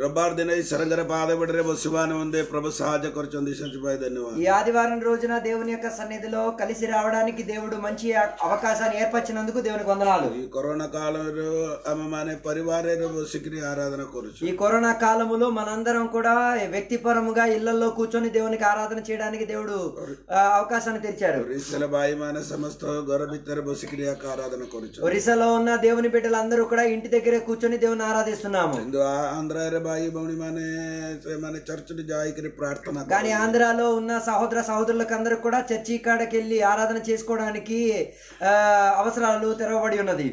రబ్బార్ దిన ఈ సరంగర పాదబడిరే బొసువాని ఉందే ప్రభు సహాయ కరుచుంది సంచిపాయి ధన్యవాదాలు. ఈ ఆదివారం రోజున దేవుని యొక్క సన్నిధిలో కలిసి రావడానికి దేవుడు మంచి అవకాశాన్ని ఏర్పరిచినందుకు దేవునికి వందనాలు. ఈ కరోనా కాలంలో అమ్మమానే పరివారేరు బొసికిని ఆరాధన కొరుచు. ఈ కరోనా కాలములో మనందరం కూడా వ్యక్తిపరముగా ఇళ్లలో కూర్చొని దేవునికి ఆరాధన చేయడానికి దేవుడు అవకాశాన్ని తెచ్చారు. ఒరిస్సాల బాయిమాన సమస్త గొర్రె బిత్తర బొసికిని ఆరాధన కొరుచు. ఒరిస్సాలో ఉన్న దేవుని బిడ్డలందరూ కూడా ఇంటి దగ్గరే కూర్చొని దేవుని ఆరాధిస్తున్నాము. ఆంధ్ర బాయి బౌని మన చర్చ్ జాయికి ప్రార్థన. కానీ ఆంధ్రాలో ఉన్న సహోదర సహోదరులకు అందరూ కూడా చర్చి కాడకి వెళ్ళి ఆరాధన చేసుకోవడానికి అవసరాలు తెరవబడి ఉన్నది.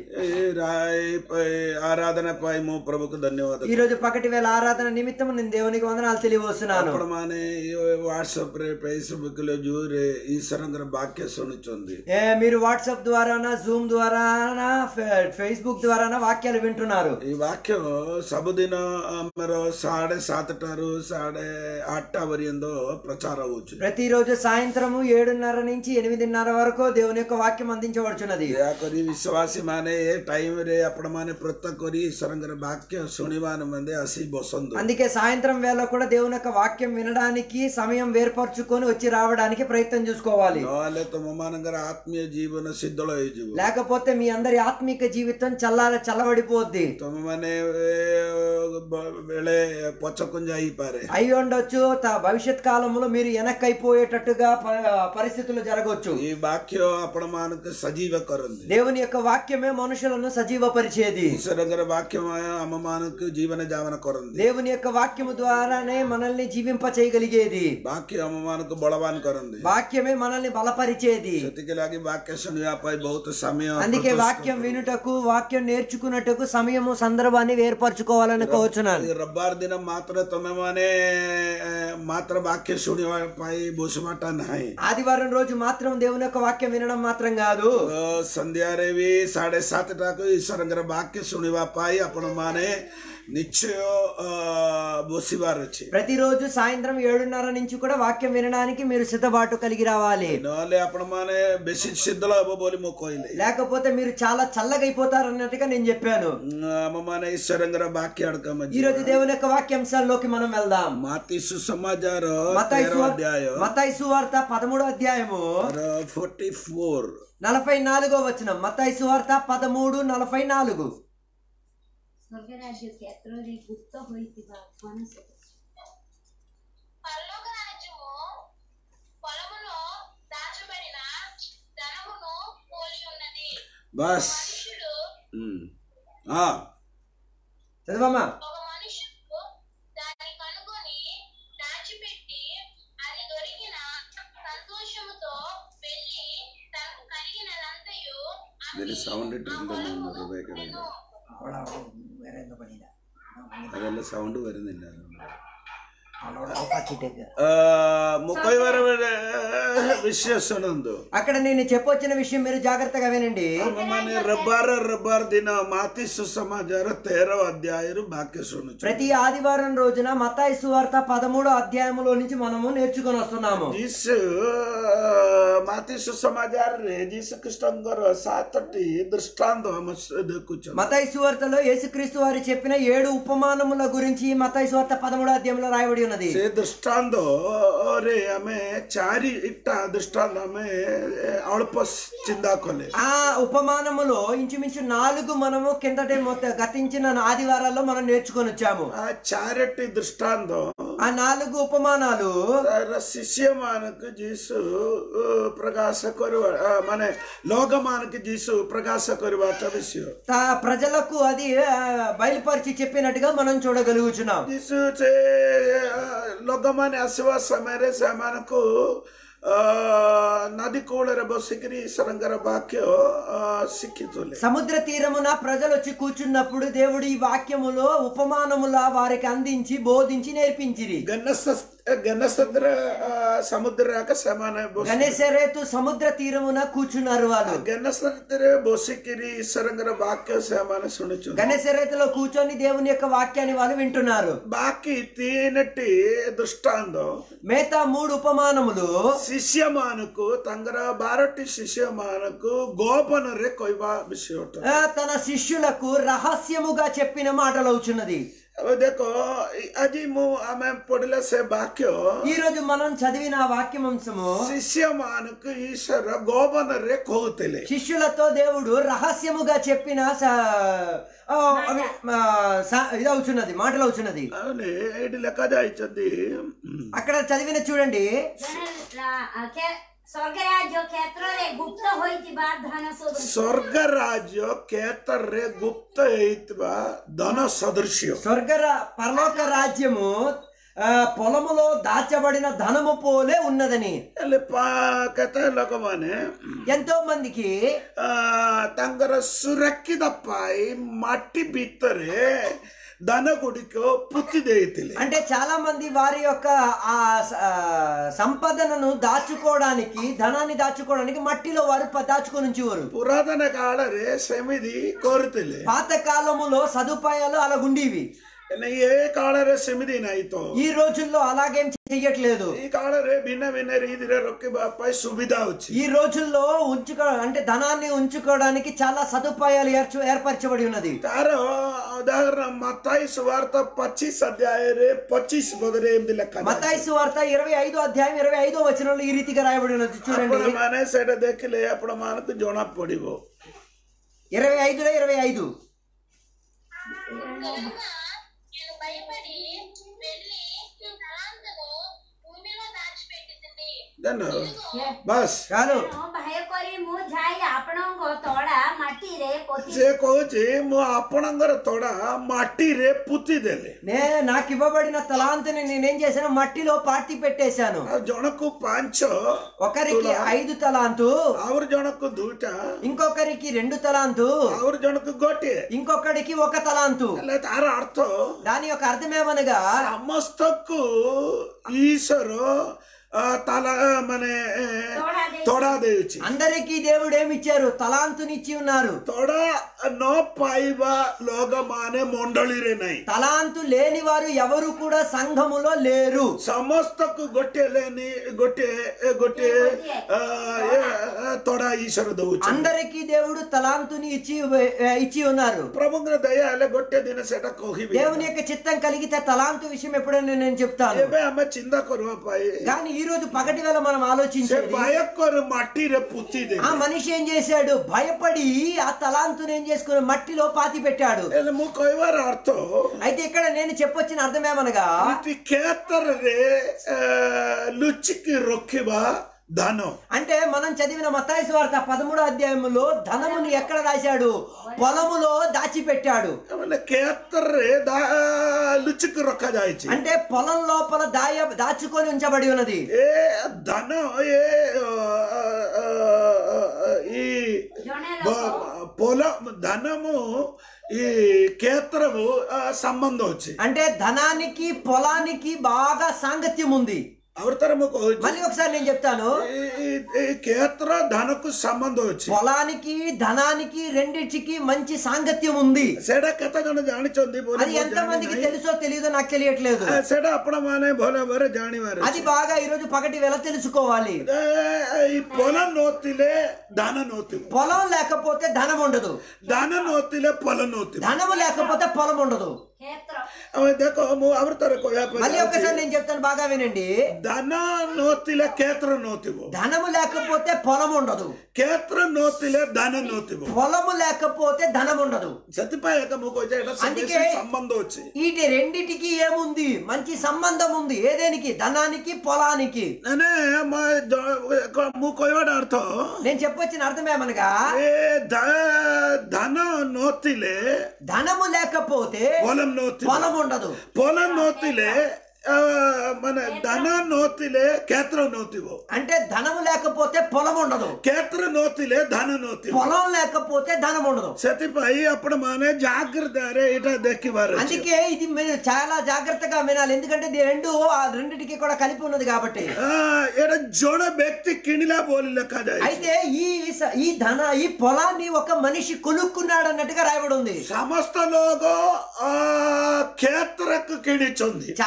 ఆరాధన పై ప్రభుకు ధన్యవాదాలు. ఈ రోజు పగటి వేళ ఆరాధన నిమిత్తం నేను దేవునికి వందనాలు తెలియవస్తున్నాను. వాట్సాప్ ఫేస్బుక్ లో జూరే ఈ సరంగర వాక్య సునిచుంది. మీరు వాట్సాప్ ద్వారానా జూమ్ ద్వారానా ఫేస్బుక్ ద్వారానా వాక్యాలు వింటున్నారు. ఈ వాక్యం సబుదిన 7:30 8 వరియందో ప్రచారం అవచ్చు. ప్రతిరోజు సాయంత్రం 7:30 నుంచి 8:30 వరకు దేవుని యొక్క వాక్యం అందించబడుచున్నది. విశ్వాసి మానే ఏ టైం రే అప్పుడు మానే ప్రత్యేక సరంగర వాక్య శునివాన మంది అసి బొసందు. అందుకే సాయంత్రం వేళ కూడా దేవుని యొక్క వాక్యం వినడానికి సమయం వేర్పరచుకొని వచ్చి రావడానికి ప్రయత్నం చూసుకోవాలి. ఆత్మీయ జీవన సిద్ధుల లేకపోతే మీ అందరి ఆత్మీక జీవితం చల్లబడిపోద్ది. తమనే అయి ఉండొచ్చు. భవిష్యత్ కాలంలో మీరు వెనక్కైపోయేటట్టుగా పరిస్థితులు జరగవచ్చు. ఈ వాక్యం అప్పుడు మనకు సజీవకరంది. దేవుని యొక్క వాక్యమే మనుషులను సజీవపరిచేది. వాక్యం అమ్మమానకు జీవన జావన కొరంది. దేవుని యొక్క వాక్యము ద్వారానే మనల్ని జీవింప చేయగలిగేది. వాక్యం అమ్మమానకు బలవాన్ కొరంది. వాక్యమే మనల్ని బలపరిచేది. అందుకే వాక్యం వినుటకు వాక్యం నేర్చుకున్నట్టుకు సమయము సందర్భాన్ని ఏర్పరచుకోవాలని కోరుచున్నాను. రబ్బార్ దినం మాత్రం తొమ్మిది మాత్ర వాక్య శూన్యపై బోసుమాట నాయి. ఆదివారం రోజు మాత్రం దేవుని యొక్క వాక్యం వినడం మాత్రం కాదు. సంధ్యారేవి 7:30 ఈశ్వరంగర వాక్య శూన్యపై అప్పుడు మానే నిశ్చయ బోసివారు వచ్చి ప్రతిరోజు సాయంత్రం 7:30 నుంచి కూడా వాక్యం వినడానికి మీరు సిద్ధపాటు కలిగి రావాలి. అప్పుడు మానే బెసి సిద్ధలో అవ్వబోలి మొక్కోయింది. లేకపోతే మీరు చాలా చల్లగైపోతారు అన్నట్టుగా నేను చెప్పాను. అమ్మమానే ఈశ్వరంగర వాక్య అడకమ్మ. ఈ రోజు దేవుని యొక్క వాక్యాంశాల్లోకి మనం వెళ్దాం. మత్తయి సుసమాచారం మత్తయి సువార్త 13వ అధ్యాయము 44వ వచనం. మత్తయి సువార్త 13:44. ସ୍ୱର୍ଗରାଜ୍ୟ କ୍ଷେତ୍ରରେ ଗୁପ୍ତ ହୋଇଥିବା ମନୁଷ୍ୟ పరలోకరాజ్యము పొలములో దాచబడిన ధనమును పోలి ఉన్నది. బస్ మనుషుడు చదవమ్మా. ఒక మనుషుడు దాన్ని కనుగొని దాచిపెట్టి అది దొరికిన సంతోషముతో వెళ్ళి తనకు కలిగినదంతయు ಅದೆಲ್ಲ ಸೌಂಡ್ ಬರುന്നിಲ್ಲ. అక్కడ నేను చెప్పొచ్చిన విషయం మీరు జాగ్రత్తగా వినండి. రబ్బార్ దిన మాతి సుసమాచార 13వ అధ్యాయం వాక్య సును. ప్రతి ఆదివారం రోజున మత్తయి సువార్త 13వ అధ్యాయములో నుంచి మనము నేర్చుకొని వస్తున్నాము. మాతి సుసమాచార యేసుక్రీస్తుଙ୍କର 7ଟି దృష్టాంత మత్తయి సువార్తలో యేసుక్రీస్తు వారు చెప్పిన 7 ఉపమానముల గురించి మత్తయి సువార్త 13వ అధ్యాయంలో రాయబడి ఉన్నది. ସେ ଦୃଷ୍ଟାନ୍ତରେ ଆମେ 4ଟା ଦୃଷ୍ଟାନ୍ତ ଆମେ ଅଳ୍ପ ଚିନ୍ତା କଲେ. ఆ ఉపమానములో ఇంచుమించు 4 మనము కిందటే గతించిన ఆదివారాల్లో మనం నేర్చుకొని వచ్చాము. ఆ 4ଟି దృష్టాంత ఆ 4 ఉపమానాలు శిష్యమానకు జీసు ప్రకాశ କରିବା ମାନେ లోకమానకు జీసు ప్రకాశ କରିବା విషయం ప్రజలకు అది బయలుపరిచి చెప్పినట్టుగా మనం చూడగలుగుతున్నాం. జీసు ଲୋକମାନେ ଆସିବା ସମୟରେ ସେମାନଙ୍କୁ నది కూడర బొసికిరి సరంగర వాక్య సిక్కితులే. సముద్ర తీరమున ప్రజలు వచ్చి కూర్చున్నప్పుడు దేవుడు ఈ వాక్యములో ఉపమానముల వారికి అందించి బోధించి నేర్పించిరి. గణేశరేతు సముద్ర తీరమున కూర్చున్నారు వాళ్ళు. గణేశరేతులో కూర్చొని దేవుని యొక్క వాక్యాన్ని వాళ్ళు వింటున్నారు. బాకీ తీనటి దృష్టాంతం మిగతా 3 ఉపమానములు శిష్యమానకు తంగర 12 శిష్యమానకు గోపనరే కొయ్వా విషయం తన శిష్యులకు రహస్యముగా చెప్పిన మాటలు అవుచున్నది. अब देखो आज आमे पढ़ले से वाक्य ఈ రోజు మనం చదివిన ఆ వాక్యం అంశము शिष्य मानक ईश्वर गोबन रे कहते శిష్యులతో దేవుడు రహస్యముగా చెప్పిన ఇది అవుతున్నది మాటలు అవుతున్నది లెక్క जाइछंदी అక్కడ చదివిన చూడండి ସ୍ୱର୍ଗରାଜ୍ୟ କ୍ଷେତ୍ରରେ ଗୁପ୍ତ ହୋଇଥିବା ଧନ ସଦୃଶ स्वर्ग राज्य କ୍ଷେତ୍ରରେ ଗୁପ୍ତ ହେଇଥିବା ଧନ ସଦୃଶ୍ୟ పరలోక రాజ్యము పొలములో దాచబడిన ధనము పోలే ఉన్నదని ହେଲେ କେତେ ଲୋକମାନେ ఎంతో మందికి ତାଙ୍କର ସୁରକ୍ଷିତ ପାଇଁ ମାଟି ଭିତରେ ధన గుడికో పుత్తి దేయితిలే అంటే చాలా మంది వారి యొక్క ఆ సంపదనను దాచుకోవడానికి ధనాన్ని దాచుకోవడానికి మట్టిలో వారు దాచుకొని ఉంచేవారు పురాతన కాలరే సెమిది కోరుతిలే పాత కాలములో సదుపాయాలు అలాగుండేవి ఏ కాలరే సెమిది నాయితో ఈ రోజుల్లో అలాగేం చెయ్యట్లేదు ఈ కాలరే భిన్న భిన్న రీతిలో రొక్కిబాపై సువిధ వచ్చి ఈ రోజుల్లో అంటే ధనాన్ని ఉంచుకోవడానికి చాలా సదుపాయాలు ఏర్పరచబడి ఉన్నది తారో ఉదాహరణ మత్తాయి సువార్త 25 అధ్యాయరే 25 పదరే ఎనిమిది లెక్క మత్తాయి సువార్త 25వ అధ్యాయం 25వ వచనంలో ఈ రీతిగా రాయబడి ఉన్నది చూడండి ମାନେ ସେଇଟା ଦେଖିଲେ ଆପଣ ମାନଙ୍କୁ ଜଣା ପଡିବ 25లో 25 నేను భయపడి వెళ్ళి ఈ తలాంతును భూమిలో దాచిపెట్టింది ବାସ୍ చాలు ଭୟ କରି ମୁଁ ଯାଇ ଆପଣଙ୍କ ତଳା ମାଟିରେ ପୋତି ସେ କହୁଛି ମୁଁ ଆପଣଙ୍କର ତୋଡ଼ା ମାଟିରେ ପୋତି ଦେଲେ నాకు ఇవ్వబడిన తలాంతుని నేనేం చేశాను మట్టిలో పాతి పెట్టేశాను ଆଉ ଜଣକୁ 5 ఒకరికి 5 తలాంతు ଆଉ ଜଣକୁ 2ଟା ఇంకొకరికి 2 తలాంతు ଆଉ ଜଣକୁ ଗୋଟିଏ ఇంకొకరికి 1 తలాంతు ହେଲେ ତାର ଅର୍ଥ దాని యొక్క అర్థమేమనగా ସମସ୍ତଙ୍କୁ ଈଶ୍ୱର ତାଲା ମାନେ ତୋଡ଼ା ଦେଉଛି అందరికీ దేవుడు ఏమి ఇచ్చారు తలాంతునిచ్చి ఉన్నారు ତୋଡ଼ା ନ ପାଇବା ଲୋକମାନେ ମଣ୍ଡଳୀରେ ନାହିଁ తలాంతు లేని వారు ఎవరు కూడా సంఘములో లేరు ସମସ୍ତଙ୍କୁ ଗୋଟିଏ ତୋଡ଼ା ଈଶ୍ୱର ଦଉଛି అందరికీ దేవుడు తలాంతుని ఇచ్చి ఉన్నారు ପ୍ରଭୁଙ୍କର ଦୟା ହେଲେ ଗୋଟିଏ ଦିନ ସେଟା କହିବି దేవుని యొక్క చిత్తం కలిగితే తలాంతు విషయం ఎప్పుడైనా నేను చెప్తాను ଏବେ ଆମେ ଚିନ୍ତା କରିବା ପାଇଁ కానీ ఈ రోజు పగటి వేళ మనం ସେ ఆలోచించేది ଭୟଙ୍କର ମାଟିରେ ପୋତି ఆ ଦେଲେ మనిషి ఏం చేశాడు భయపడి ఆ తలాంతుని ఏం చేసుకుని మట్టిలో పాతి పెట్టాడు ହେଲେ ମୁଁ କହିବାର ଅର୍ଥ అయితే ఇక్కడ నేను చెప్పొచ్చిన అర్థమేమనగా ଏଠି କ୍ଷେତ୍ରରେ ଲୁଚିକି ରଖିବା ధనం అంటే మనం చదివిన మత్తయి సువార్త 13వ అధ్యాయంలో ధనమును ఎక్కడ దాచాడు పొలములో దాచిపెట్టాడు ମାନେ କ୍ଷେତ୍ରରେ ଲୁଚିକି ରଖାଯାଇଛି అంటే పొలం లోపల దాచుకొని ఉంచబడి ఉన్నది ଏ ధନ ఈ పొల ధనము ఈ క్షేత్రము సంబంధం వచ్చి అంటే ధనానికి పొలానికి బాగా సాంగత్యం ఉంది మళ్ళీ ఒకసారి నేను చెప్తాను క్షేత్ర ధనకు సంబంధం వచ్చి పొలానికి ధనానికి రెండిటికి మంచి సాంగత్యం ఉంది ସେଟା କେତେ ଜଣ ଜାଣିଛନ୍ତି అది ఎంత మందికి తెలుసో తెలియదో నాకు తెలియట్లేదు ସେଟା ଆପଣ ମାନେ ଭଲ ଭାବରେ ଜାଣିବାର అది బాగా ఈ రోజు పగటి వేళ తెలుసుకోవాలి ఈ పొలం నోతిలే ధన నోతివు పొలం లేకపోతే ధనం ఉండదు ధన నోతిలే పొలం నోతివు ధనము లేకపోతే పొలం ఉండదు ଦେଖ ମୁଁ ଆଉ ଥରେ କହିବା ପାଇଁ మళ్ళీ ఒకసారి నేను చెప్తాను బాగా వినండి ధన నోతిలే କ୍ଷେତ୍ର ନୋତିବ ధనము లేకపోతే పొలం ఉండదు କ୍ଷେତ୍ର ନୋତିଲେ ధన ନୋତିବ పొలము లేకపోతే ధనం ఉండదు ସେଥିପାଇଁ ଏକ ମୁଁ କହୁଛି ଏଟା అందుకే సంబంధం ଅଛି వీటి రెండిటికి ఏముంది మంచి సంబంధం ఉంది ఏదేనికి ధనానికి పొలానికి ମାନେ ମୁଁ କହିବାର ଅର୍ଥ నేను చెప్పొచ్చిన అర్థమేమనగా ఏ ధన నోతిଲେ ధనము లేకపోతే పొలం ఉండదు పొలం నోతిలే మన ధన నోతిలే క్షేత్ర నోతివ అంటే ధనము లేకపోతే పొలం ఉండదు క్షేత్ర నోతిలే ధన నోతివ పొలం లేకపోతే ధనం ఉండదు ସେଥିପାଇଁ ଆପଣ ମାନେ జాగ్రత్తగా ଏଇଟା ଦେଖିବାର ଅଛି అందుకే ఇది మీరు చాలా జాగ్రత్తగా వినాలి ఎందుకంటే రెండిటికి కూడా కలిపి ఉన్నది కాబట్టి ଏଇଟା ଜଣେ ବ୍ୟକ୍ତି କିଣିଲା ବୋଲି ଲେଖାଯାଏ అయితే ఈ పొలాన్ని ఒక మనిషి కొనుక్కున్నాడు అన్నట్టుగా రాయబడి ఉంది ସମସ୍ତ ଲୋକ କ୍ଷେତ୍ରକୁ କିଣିଛନ୍ତି చాలా మంది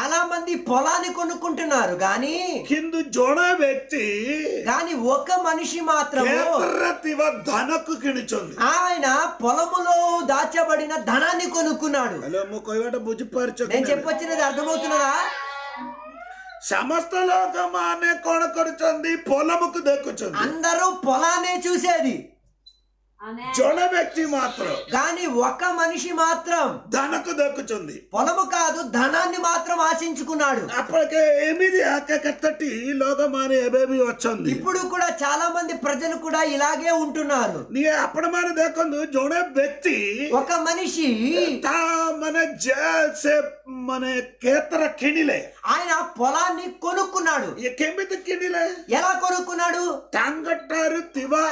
మంది పొలాన్ని కొనుక్కుంటున్నారు గాని କିନ୍ତୁ ଜଣେ ବ୍ୟକ୍ତି గాని ఒక మనిషి మాత్రము କ୍ଷେତ୍ରରେ ଥିବା ଧନକୁ କିଣିଛନ୍ତି। ఆయన పొలములో దాచబడిన ధనాన్ని కొనుక్కున్నాడు। హలో ମୁଁ କହିବାଟା ବୁଝିପାରୁଛ? నేను చెప్పొచ్చినది అర్థమవుతున్నదా? ସମସ୍ତ ଲୋକମାନେ କଣ କରୁଛନ୍ତି? పొలముకు ଦେଖୁଛନ୍ତି। అందరూ పొలాన్ని చూసేది, ଜଣେ ବ୍ୟକ୍ତି ମାତ୍ର కానీ ఒక మనిషి మాత్రం ధనକୁ ଦେଖୁଛନ୍ତି। పొలము కాదు ధనాన్ని మాత్రం ఆశించుకున్నాడు। ଆପଣକେ ଏମିତି କେତେଟି ଲୋକମାନେ ଏବେ ବି ଅଛନ୍ତି। ఇప్పుడు కూడా చాలా మంది ప్రజలు కూడా ఇలాగే ఉంటున్నారు। ନିଏ ଆପଣମାନେ ଦେଖନ୍ତୁ, ଜଣେ ବ୍ୟକ୍ତି ఒక మనిషి ତା ମାନେ ସେ ମାନେ କ୍ଷେତ୍ର କିଣିଲେ, ఆయన పొలాన్ని కొనుక్కున్నాడు। ଇଏ କେମିତି କିଣିଲେ? ఎలా కొనుక్కున్నాడు? ତାଙ୍କଠାରୁ ଥିବା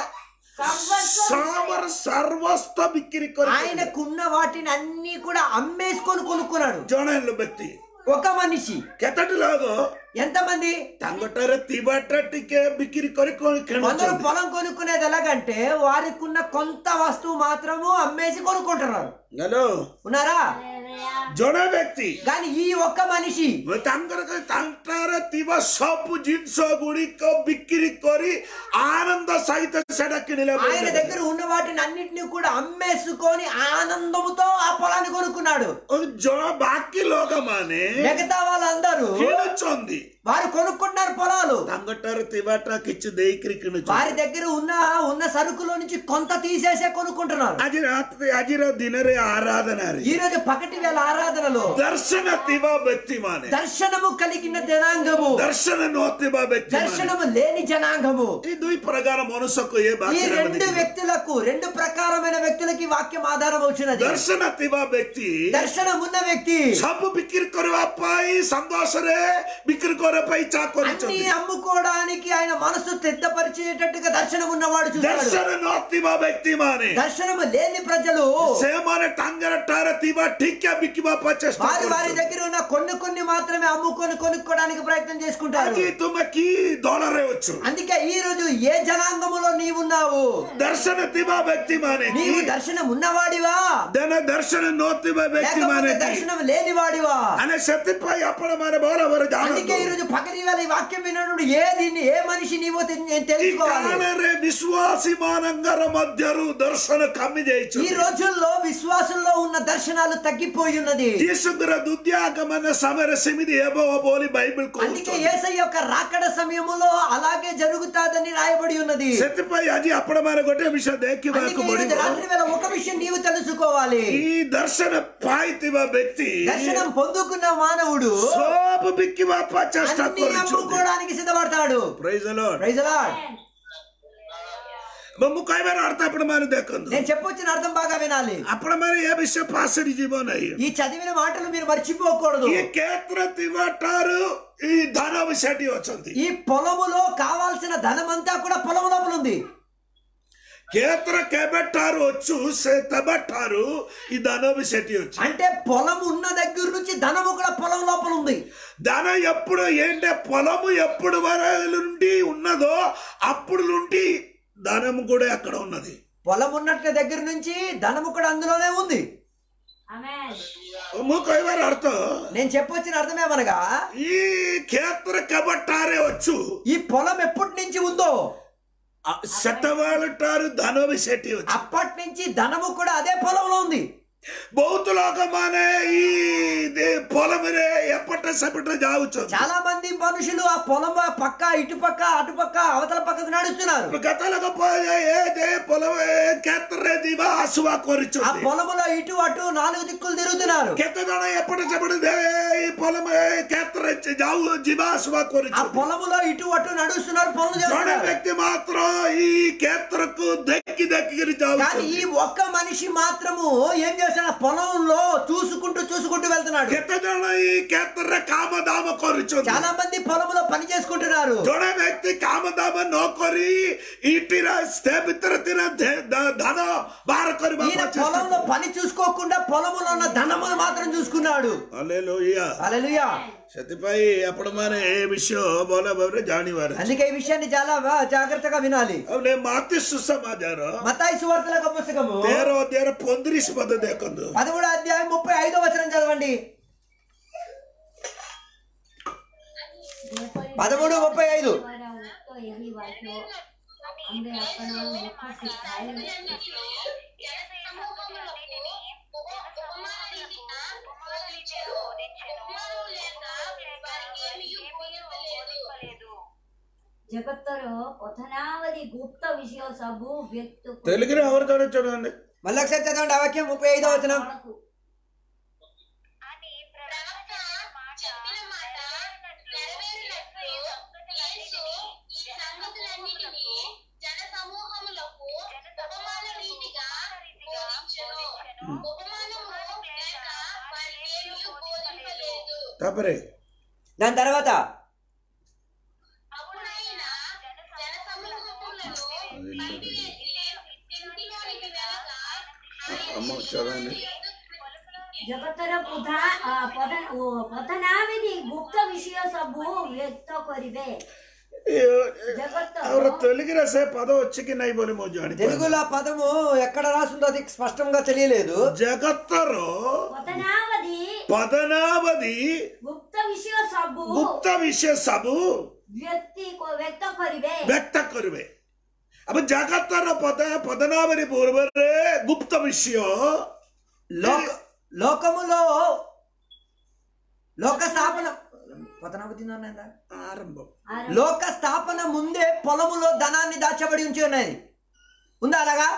ସର୍ବସ୍ତ ବିକ୍ରି କରି ఆయనకున్న వాటిని అన్ని కూడా అమ్మేసుకొని కొనుక్కున్నాడు। ଜଣେ ବ୍ୟକ୍ତି, ఒక మనిషి। କେତୋଟି ଲୋକ ఎంతమంది? ତାଙ୍କଠାରେ ଥିବାଟା ଟିକେ ବିକ୍ରି କରି కొందరు କିଣୁଛନ୍ତି। పొలం కొనుక్కునేది ఎలాగంటే వారికి ఉన్న కొంత వస్తువు మాత్రము అమ్మేసి కొనుక్కుంటున్నారు। హలో ఉన్నారా? ଜଣେ ବ୍ୟକ୍ତି కానీ ఈ ఒక్క మనిషి ତାଙ୍କର ଥିବା ସବୁ ଜିନିଷ ଗୁଡ଼ିକ ବିକ୍ରି କରି ଆନନ୍ଦ ସହିତ ସେଟା କିଣିଲେ। ఆయన దగ్గర ఉన్న వాటిని అన్నిటిని కూడా అమ్మేసుకొని ఆనందముతో ఆ పొలాన్ని కొనుక్కున్నాడు। ବାକି ଲୋକମାନେ మిగతా వాళ్ళందరూ କିଣୁଛନ୍ତି, వారు కొనుక్కుంటున్నారు పొలాలు। ତାଙ୍କଠାରେ ଥିବାଟା କିଛି ଦେଇକିରି କିଣୁଛନ୍ତି। వారి దగ్గర ఉన్న సరుకులో నుంచి కొంత తీసేసే కొనుక్కుంటున్నారు। ଆଜିର ଦିନରେ ఆరాధనాରେ ఈ రోజు పగటి వేళ ఆరాధనలో ଦର୍ଶନ ଥିବା ବ୍ୟକ୍ତିମାନେ, దర్శనము కలిగిన జనాంగము, ଦର୍ଶନ ନଥିବା ବ୍ୟକ୍ତି, దర్శనము లేని జనాంగము, ఈ ଦୁଇ ପ୍ରକାର ମନୁଷ୍ୟକୁ ଏ ఈ ବାକ୍ୟରେ రెండు వ్యక్తులకు రెండు ప్రకారమైన వ్యక్తులకి వాక్యం ఆధారం అవుతున్నది। ଦର୍ଶନ ଥିବା ବ୍ୟକ୍ତି దర్శనం ఉన్న వ్యక్తి ସବୁ ବିକ୍ରି କରିବା ପାଇଁ సంతోషରେ ବିକ୍ରି କରିବା ପାଇଁ ଇଚ୍ଛା అన్ని କରୁଛନ୍ତି। అమ్ముకోవడానికి ఆయన మనసు సిద్ధపరిచేటట్టుగా దర్శనం ఉన్నవాడు చూస్తాడు। ଦର୍ଶନ ନଥିବା ବ୍ୟକ୍ତିମାନେ, దర్శనము లేని ప్రజలు ସେମାନେ ତାଙ୍କର ଠାରେ ଥିବା ଠିକା ବିକିବା ପାଇଁ ଚେଷ୍ଟା వారి କରୁଛନ୍ତି। దగ్గర ఉన్న కొన్ని మాత్రమే అమ్ముకొని కొనుక్కోవడానికి ప్రయత్నం చేసుకుంటారు। ଆଜି ତୁମେ କି ଦଳରେ ଅଛ? అందుకే ఈ రోజు ఏ జనాంగములో నీవున్నావు? ଦର୍ଶନ ଥିବା ବ୍ୟକ୍ତିମାନେ, నీవు దర్శనం ఉన్నవాడివా ଦର୍ଶନ ନଥିବା ବ୍ୟକ୍ତିମାନେ లేకపోతే దర్శనం లేనివాడివా? અને ସେଥିପାଇଁ ଆପଣମାନେ ଭଲ ଭାବରେ అందుకే ఈ ଜାଣନ୍ତୁ, రోజు పగటి వేళ ఈ వాక్యం వినడు ఏ మనిషి నీవో ఈ తెలుసుకోవాలి। କାଳରେ ବିଶ୍ୱାସୀ ମାନଙ୍କର ମଧ୍ୟରୁ ଦର୍ଶନ କମି ଯାଇଛି। ఈ రోజుల్లో విశ్వాసంలో ఉన్న దర్శనాలు తగ్గిపోయి ఉన్నది। ଯୀଶୁଙ୍କର ଦ୍ୱିତୀୟ ଆଗମନ ସମୟରେ ସେମିତି ହେବ ବୋଲି ବାଇబଲ అందుకే କହୁଛି। యేసయ్య యొక్క రాకడ సమయములో అలాగే జరుగుతాదని రాయబడి ఉన్నది। ସେଥିପାଇଁ ଆଜି ଆପଣମାନେ ଗୋଟେ ବିଷୟ ଦେଖିବାକୁ అందుకే ఈ రోజు ପଡିବ। రాత్రి వేళ ఒక విషయం నీవు తెలుసుకోవాలి। ఈ దర్శన ପାଇଥିବା ବ୍ୟକ୍ତି దర్శనం పొందుకున్న మానవుడు ସବୁ ବିକିବା ପାଇଁ ଚେଷ୍ଟା అన్ని କରୁଛନ୍ତି। అమ్ముకోవడానికి సిద్ధపడతాడు। Praise the Lord. Praise the Lord. ମୁଁ କହିବାର ଅର୍ଥ ଆପଣମାନେ ଦେଖନ୍ତୁ, నేను చెప్పొచ్చిన అర్థం బాగా వినాలి। ଆପଣମାନେ ଏ ବିଷୟ ପାସରି ଯିବ ନାହିଁ। ఈ చదివిన మాటలు మీరు మర్చిపోకూడదు। ఈ କ୍ଷେତ୍ର ଥିବା ଠାରୁ ఈ ଧନ ବିଷୟଟି ଅଛନ୍ତି। ఈ పొలములో కావాల్సిన ధనమంతా కూడా పొలం లోపల ఉంది। କ୍ଷେତ୍ର କେବେଠାରୁ ଅଛୁ ସେ ତେବେଠାରୁ ఈ ధన విషయଟି ଅଛି। అంటే పొలం ఉన్న దగ్గర నుంచి ధనము కూడా పొలం లోపల ఉంది। ధన ఎప్పుడు ఏంటే పొలము ఎప్పుడు నుండి ఉన్నదో అప్పుడు నుండి ధనము కూడా అక్కడ ఉన్నది। పొలం ఉన్నట్ల దగ్గర నుంచి ధనము కూడా అందులోనే ఉంది। ମୁଁ କହିବାର ଅର୍ଥ, నేను చెప్పొచ్చిన అర్థమేమనగా ఈ କ୍ଷେତ୍ର କେବେଠାରୁ ଅଛୁ ఈ పొలం ఎప్పటి నుంచి ఉందో ସେତେବେଳେ ଠାରୁ ధନ విషୟଟି ଅଛି। అప్పటి నుంచి ధనము కూడా అదే పొలంలో ఉంది। ବହୁତ ଲୋକମାନେ ఈ పొలమରେ ଏପଟେ ସେପଟେ ଯାଉଛନ୍ତି। చాలా మంది మనుషులు ఆ పొలం పక్క ఇటుపక్క అటుపక్క అవతల పక్కకు నడుస్తున్నారు। କେତେ ଲୋକ పొలం କ୍ଷେତ୍ରରେ ଯିବା ଆସିବା ఆ କରୁଛନ୍ତି। పొలములో ఇటు అటు నాలుగు దిక్కులు తిరుగుతున్నారు। କେତେ ଜଣ ଏପଟେ ସେପଟେ ఈ పొలం କ୍ଷେତ୍ରରେ ଯିବା ଆସିବା ఆ କରୁଛନ୍ତି। పొలములో ఇటు అటు నడుస్తున్నారు, పనులు ଜଣେ చేస్తున్నారు। ବ୍ୟକ୍తి ମାତ୍ର ఈ କ୍ଷେତ୍ରକୁ ଦେଖିକିରି కానీ ଯାଉଛନ୍ତି। ఈ ఒక్క మనిషి మాత్రము ఏం చేస్తున్నా పొలంలో చూసుకుంటూ వెళ్తున్నాడు। କେତେ ଜଣ ఈ କ୍ଷେତ୍ରରେ କାମ ଦାମ କରୁଛନ୍ତି। చాలా మంది పొలంలో పని చేసుకుంటున్నారు। ଜଣେ ବ୍ୟକ୍ତି କାମ ଦାମ ନ କରି ଇଟିର ସେ ଭିତରେ ଧାନ ବାହାର କରିବା ఈయన పొలంలో పని చూసుకోకుండా పొలంలో ఉన్న ధనమును మాత్రం చూసుకున్నాడు। హల్లెలూయా। హల్లెలూయా। ସେଥିପାଇଁ ଆପଣମାନେ ଏ ବିଷୟ ଭଲ ଭାବରେ ଜାଣିବାର। అందుకే ఈ విషయాన్ని చాలా జాగ్రత్తగా వినాలి। ମାତି ସୁସମାଚାର మత్తయి సువార్తల పుస్తకము 13 ଅଧ୍ୟାୟର 35 ପଦ ଦେଖନ୍ତୁ। 13వ అధ్యాయం 35వ వచనం చదవండి। 13:35 तो यही वाक्य हमरे अपन मुख सिखाए జగత్తలో పథనావధి గుప్త విషయ సబు వ్యక్తి తెలుగులో ఎవరు చూడండి. మళ్ళీ ఒకసారి చదవండి ఆ వాక్యం 35వ వచనం. దాని తర్వాత ଜଗତର ପଥନାବିଧି ଗୁପ୍ତ ବିଷୟ ସବୁ ବ୍ୟକ୍ତ କରିବେ. తెలుగు రాసే పదం వచ్చి నై బోలి మోజు తెలుగులో పదము ఎక్కడ రాసిందో అది స్పష్టంగా తెలియలేదు. జగత్తరు పదనావధి ଗୁପ୍ତ ବିଷୟ ସବୁ ଗୁପ୍ତ ବିଷୟ ସବୁ ବ୍ୟକ୍ତ କରିବେ. ବ୍ୟକ୍ତ କରିବେ. अब जगतर पदनावरी पूर्वरे गुप्त विषय లోకములో లోక స్థాపన పతనావధి ఆరంభం లోక స్థాపన ముందే పొలములో ధనాన్ని దాచబడి ఉంచి ఉన్నది. ఉందా అలాగా?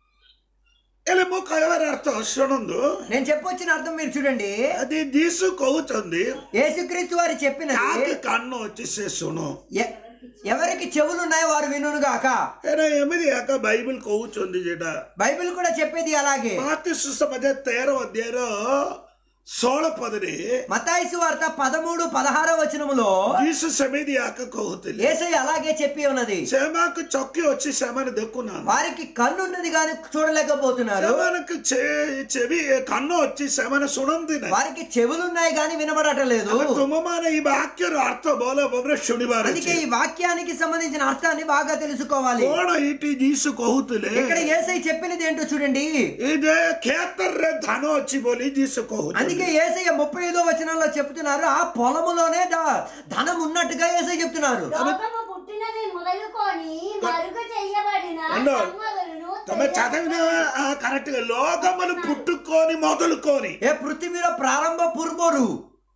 అర్థం శుణందు నేను చెప్పొచ్చిన అర్థం మీరు చూడండి. అది తీసుకొచ్చింది యేసుక్రీస్తు వారు చెప్పినది కన్ను వచ్చేసే శుణు. ఎవరికి చెవులున్నాయో వారు వినును గాక. ఎమిది యాక బైబిల్ కోవుచుంది జట. బైబిల్ కూడా చెప్పేది అలాగే. మత్తయి సుసమాచార 13వ అధ్యాయంలో 16 పదరి మత్తయి సువార్త 13-16 వచనములో జీసస్ ఎమిది యాక కోవుతలి. యేసయ్య అలాగే చెప్పి ఉన్నది. సేమకు చొక్కి వచ్చి సేమని దక్కున్నాను. వారికి కన్ను ఉన్నది కానీ చూడలేకపోతున్నారు. సేమకు చెవి కన్ను వచ్చి సేమని సునందిన. వారికి చెవులు ఉన్నాయి కానీ వినబడటలేదు. తుమ్మమాన ఈ వాక్యం అర్థం బోల బొబ్ర శునివారం. అందుకే ఈ వాక్యానికి సంబంధించిన అర్థాన్ని బాగా తెలుసుకోవాలి. కోణ ఇటి జీసు కోవుతలే. ఇక్కడ యేసయ్య చెప్పినది ఏంటో చూడండి. ఇదే ఖేతర్రే ధన వచ్చి బోలి జీసు కోవుతలే. అందుకే యేసయ్య 35వ వచనంలో చెప్తున్నారు ఆ పొలములోనే ధనం ఉన్నట్టుగా యేసయ్య చెప్తున్నారు. లోకము పుట్టినది మొదలుకొని మరుగు చేయబడిన తమ చదివిన కరెక్ట్ గా లోకములు పుట్టుకొని మొదలుకొని ఏ పృథ్వీలో ప్రారంభ పూర్వరు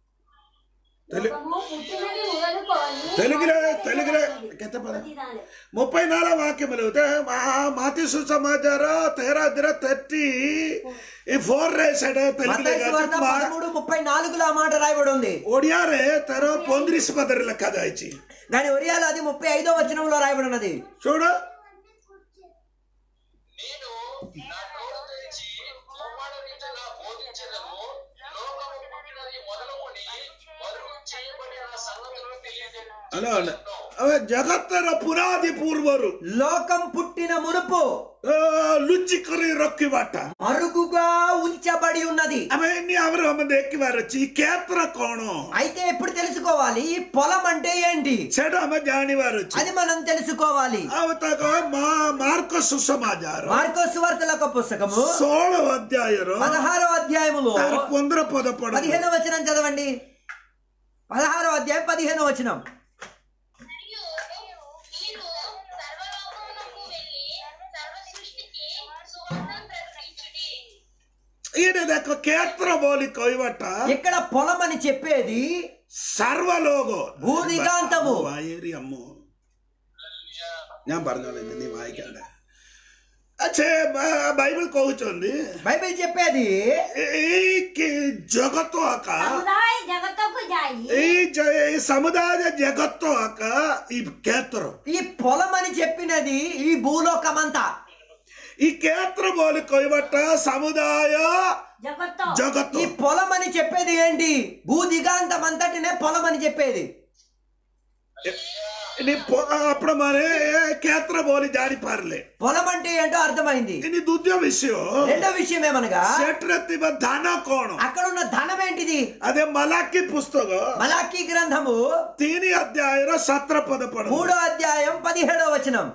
తెలుగులో 34 వాక్యములు మత్తయి సుసమాచార 13:34 రాశాడు. తెలుగులో 13:34 మాట రాయబడి ఉంది. ఒడియారే తెర 35 పదరిల కథ ఇచ్చి దాని ఒరియాలో అది 35వ వచనంలో రాయబడి ఉన్నది. చూడు. జగత్తర పునాది పూర్వరు లోకం పుట్టిన మునుపు లుచ్చికరి రొక్కి బట్ట మరుగుగా ఉంచబడి ఉన్నది. ఎక్కివారొచ్చి కేత్ర కోణం. అయితే ఎప్పుడు తెలుసుకోవాలి ఈ పొలం అంటే ఏంటి? జానివారు అది మనం తెలుసుకోవాలి. మార్కో సుసమాచారం మార్కో సువార్తల పుస్తకము 16వ అధ్యాయం 16వ అధ్యాయములో 15వ వచనం చదవండి. 16వ అధ్యాయం 15వ వచనం. ఇక్కడ పొలం అని చెప్పేది സർവലോകോ ഭൂദിഗാന്തമോ അമ്മോ ഞാൻ പറഞ്ഞോളെ നീ വായിക്കണ്ട. అచ్చే బైబిల్ కోవుచుంది. బైబిల్ చెప్పేది ఈ జగత్తు ఆక ఈ సముదాయ జగత్తు ఆక ఈ కేత్రం ఈ పొలం అని చెప్పినది ఈ భూలోకమంతా. ఈ కేత్రం బోలి కొయ్యబట్ట సముదాయ జగత్తు. ఈ పొలం అని చెప్పేది ఏంటి? భూదిగాంతం అంతటినే పొలం అని చెప్పేది. అప్పుడు మరి కేత్ర బోలి జాడి పారలే. పొలం అంటే ఏంటో అర్థమైంది. ఇది ద్వితీయ విషయం. రెండో విషయం ఏమనగా ధన కోణం. అక్కడ ఉన్న ధనం ఏంటిది? అదే మలాకి పుస్తకం మలాకి గ్రంథము 3 అధ్యాయం 17 పద 3వ అధ్యాయం 17వ వచనం.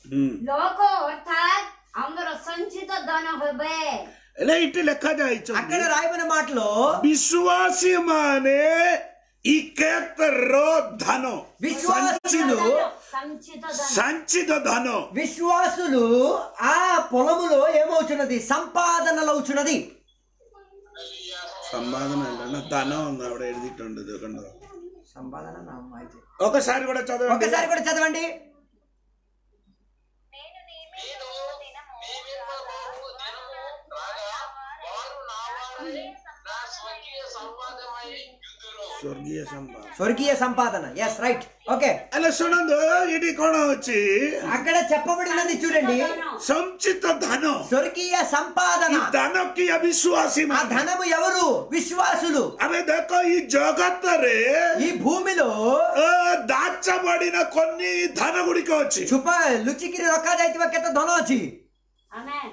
ଲୋକ ଅର୍ଥାତ୍ ଆମର ସଞ୍ଚିତ ଧନ ହେବେ। ହେଲେ ଏଠି ଲେଖାଯାଇଛି అక్కడ రాయబడిన మాటలో ବିଶ୍ୱାସୀ ମାନେ ఈ କ୍ଷେତ୍ରର ଧନ విశ్వాసులు సంచిత ధనం సంచిత ధନ విశ్వాసులు ఆ పొలములో ఏమవుతున్నది సంపాదనలవుతున్నది. సంపాదన ధనం ఉంది ఆవిడ ఎడిదిట్టుండదు సంపాదన నామం అయితే ఒకసారి కూడా చదవండి. ఒకసారి కూడా చదవండి. స్వర్గీయ సంపాదన. Yes right okay. అలా చూడండి ఇది కూడా వచ్చి అక్కడ చెప్పబడినది చూడండి, సంచిత ధనం స్వర్గీయ సంపాదన. ధనకి అవిశ్వాసి ఆ ధనము ఎవరు? విశ్వాసులు. ఆమె దేఖ ఈ జగత్తరే ఈ భూమిలో దాచబడిన కొన్ని ధన గుడికి వచ్చి చుప లుచికిరి రొక్కాదైతివ ಕೆಟ್ಟ ಧನ ଅଛି. ఆమేన్.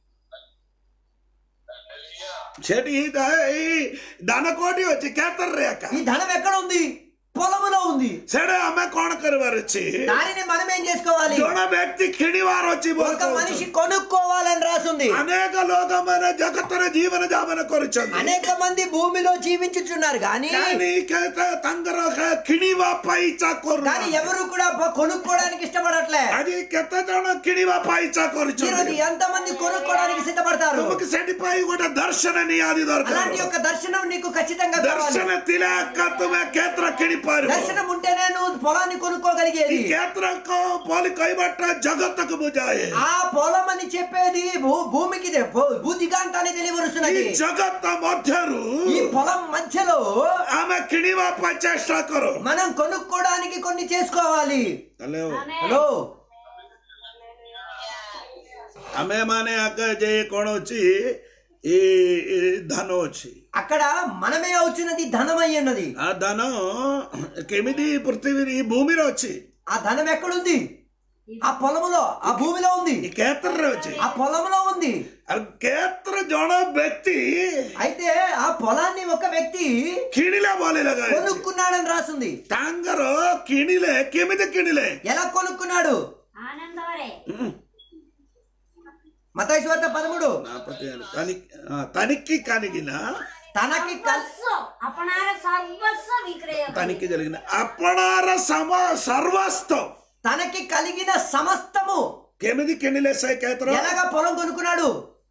చెడి ఈ ధన కోటి వచ్చి కేతర్రే అక్క ఈ ధనం ఎక్కడ ఉంది? పొలములో ఉంది. సరే ఆమె కోణ కరివారు వచ్చి దానిని మనం ఏం చేసుకోవాలి? జోడ వ్యక్తి కిడివారు వచ్చి ఒక మనిషి కొనుక్కోవాలని రాసుంది. అనేక లోకమైన జగత్తర జీవన జామన కొరుచుంది. అనేక మంది భూమిలో జీవించుచున్నారు కానీ తంగర కిడివా పైచా కొరు కానీ ఎవరు కూడా కొనుక్కోవడానికి ఇష్టపడట్లే. అది కెత్త జన కిడివా పైచా కొరుచుంది. ఈరోజు ఎంత మంది కొనుక్కోవడానికి సిద్ధపడతారు? तुमకు సెటిపై కూడా దర్శన నియాది దొరకదు. అలాంటి ఒక దర్శనం నీకు ఖచ్చితంగా కావాలి. దర్శన తిలక తుమే కేత్ర కిడిపారు. దర్శనం ఉంటేనే నువ్వు పొలాన్ని కొనుక్కోగలిగేది. కేత్రకు పోలి కైబట్ట జగత్తుకు బుజాయి. ఆ పొలం అని చెప్పేది భూమికి భూదిగాంతాన్ని తెలియవరుస్తున్నది. ఈ జగత్త మధ్యరు ఈ పొలం మధ్యలో ఆమె కిడివా పచేష్ట కరు. మనం కొనుక్కోవడానికి కొన్ని చేసుకోవాలి. హలో హలో ఆమె మానే అక్క జయ కోణ వచ్చి ఈ ధనం వచ్చి అక్కడ మనమే అవుతున్నది ధనం అయ్యున్నది. ఆ ధనం కెమిది పృథివీ ఈ భూమిలో వచ్చి ఆ ధనం ఎక్కడుంది? ఆ పొలములో, ఆ భూమిలో ఉంది. ఈ కేత్ర వచ్చి ఆ పొలంలో ఉంది. కేత్ర జోడ వ్యక్తి అయితే ఆ పొలాన్ని ఒక వ్యక్తి కిడిలే బాలేలాగా కొనుక్కున్నాడని రాసుంది. టాంగరు కిడిలే కెమిది కిడిలే ఎలా కొనుక్కున్నాడు? ఆనందవరే మత్తయి సువార్త 13 తనిఖీ కలిగిన తనకి అపనార సర్వస్వ విక్రయ తనిఖీ జరిగిన అపనార సర్వస్వం తనకి కలిగిన సమస్తము కెమిది కిడిలేసాయి కేత్ర ఎలాగా పొలం కొనుక్కున్నాడు?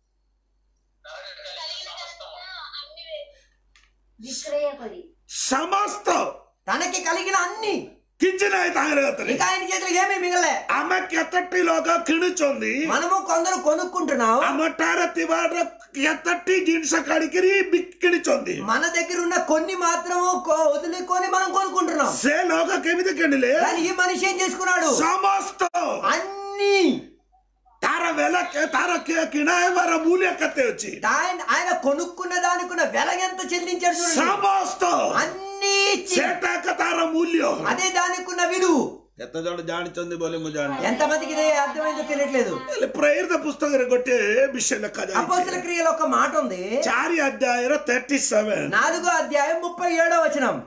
విక్రయ కొరి సమస్తం తనకి కలిగిన అన్ని కించిన తాగరగతని ఇక ఆయన చేతులకు ఏమీ మిగలే. ఆమె కెత్తట్టిలోగా కిణుచుంది. మనము కొందరు కొనుక్కుంటున్నాం. ఆమె టారతివాడ కెత్తట్టి జిన్స కడికిరి బిక్కిడిచుంది. మన దగ్గర ఉన్న కొన్ని మాత్రము వదిలికొని మనం కొనుక్కుంటున్నాం. సే లోక కెమిది కిడిలే కానీ ఈ మనిషి ఏం చేసుకున్నాడు? సమస్తం అన్ని తార వెల తార కిణాయ వార మూల్య కత్తే వచ్చి ఆయన కొనుక్కున్న దానికున్న వెల ఎంత చెల్లించాడు చూడండి. సమస్తం అన్ని సేటాక తార మూల్యం అదే దానికున్న విలువ. ఎత్త జోడ జానిచుంది బోలి ముజాని ఎంత మందికి ఇది అర్థమైందో తెలియట్లేదు. ప్రేరిత పుస్తక కొట్టే విషయం లెక్క అపోస్తల క్రియలో ఒక మాట ఉంది. 4 అధ్యాయం 37 4వ అధ్యాయం 37వ వచనం.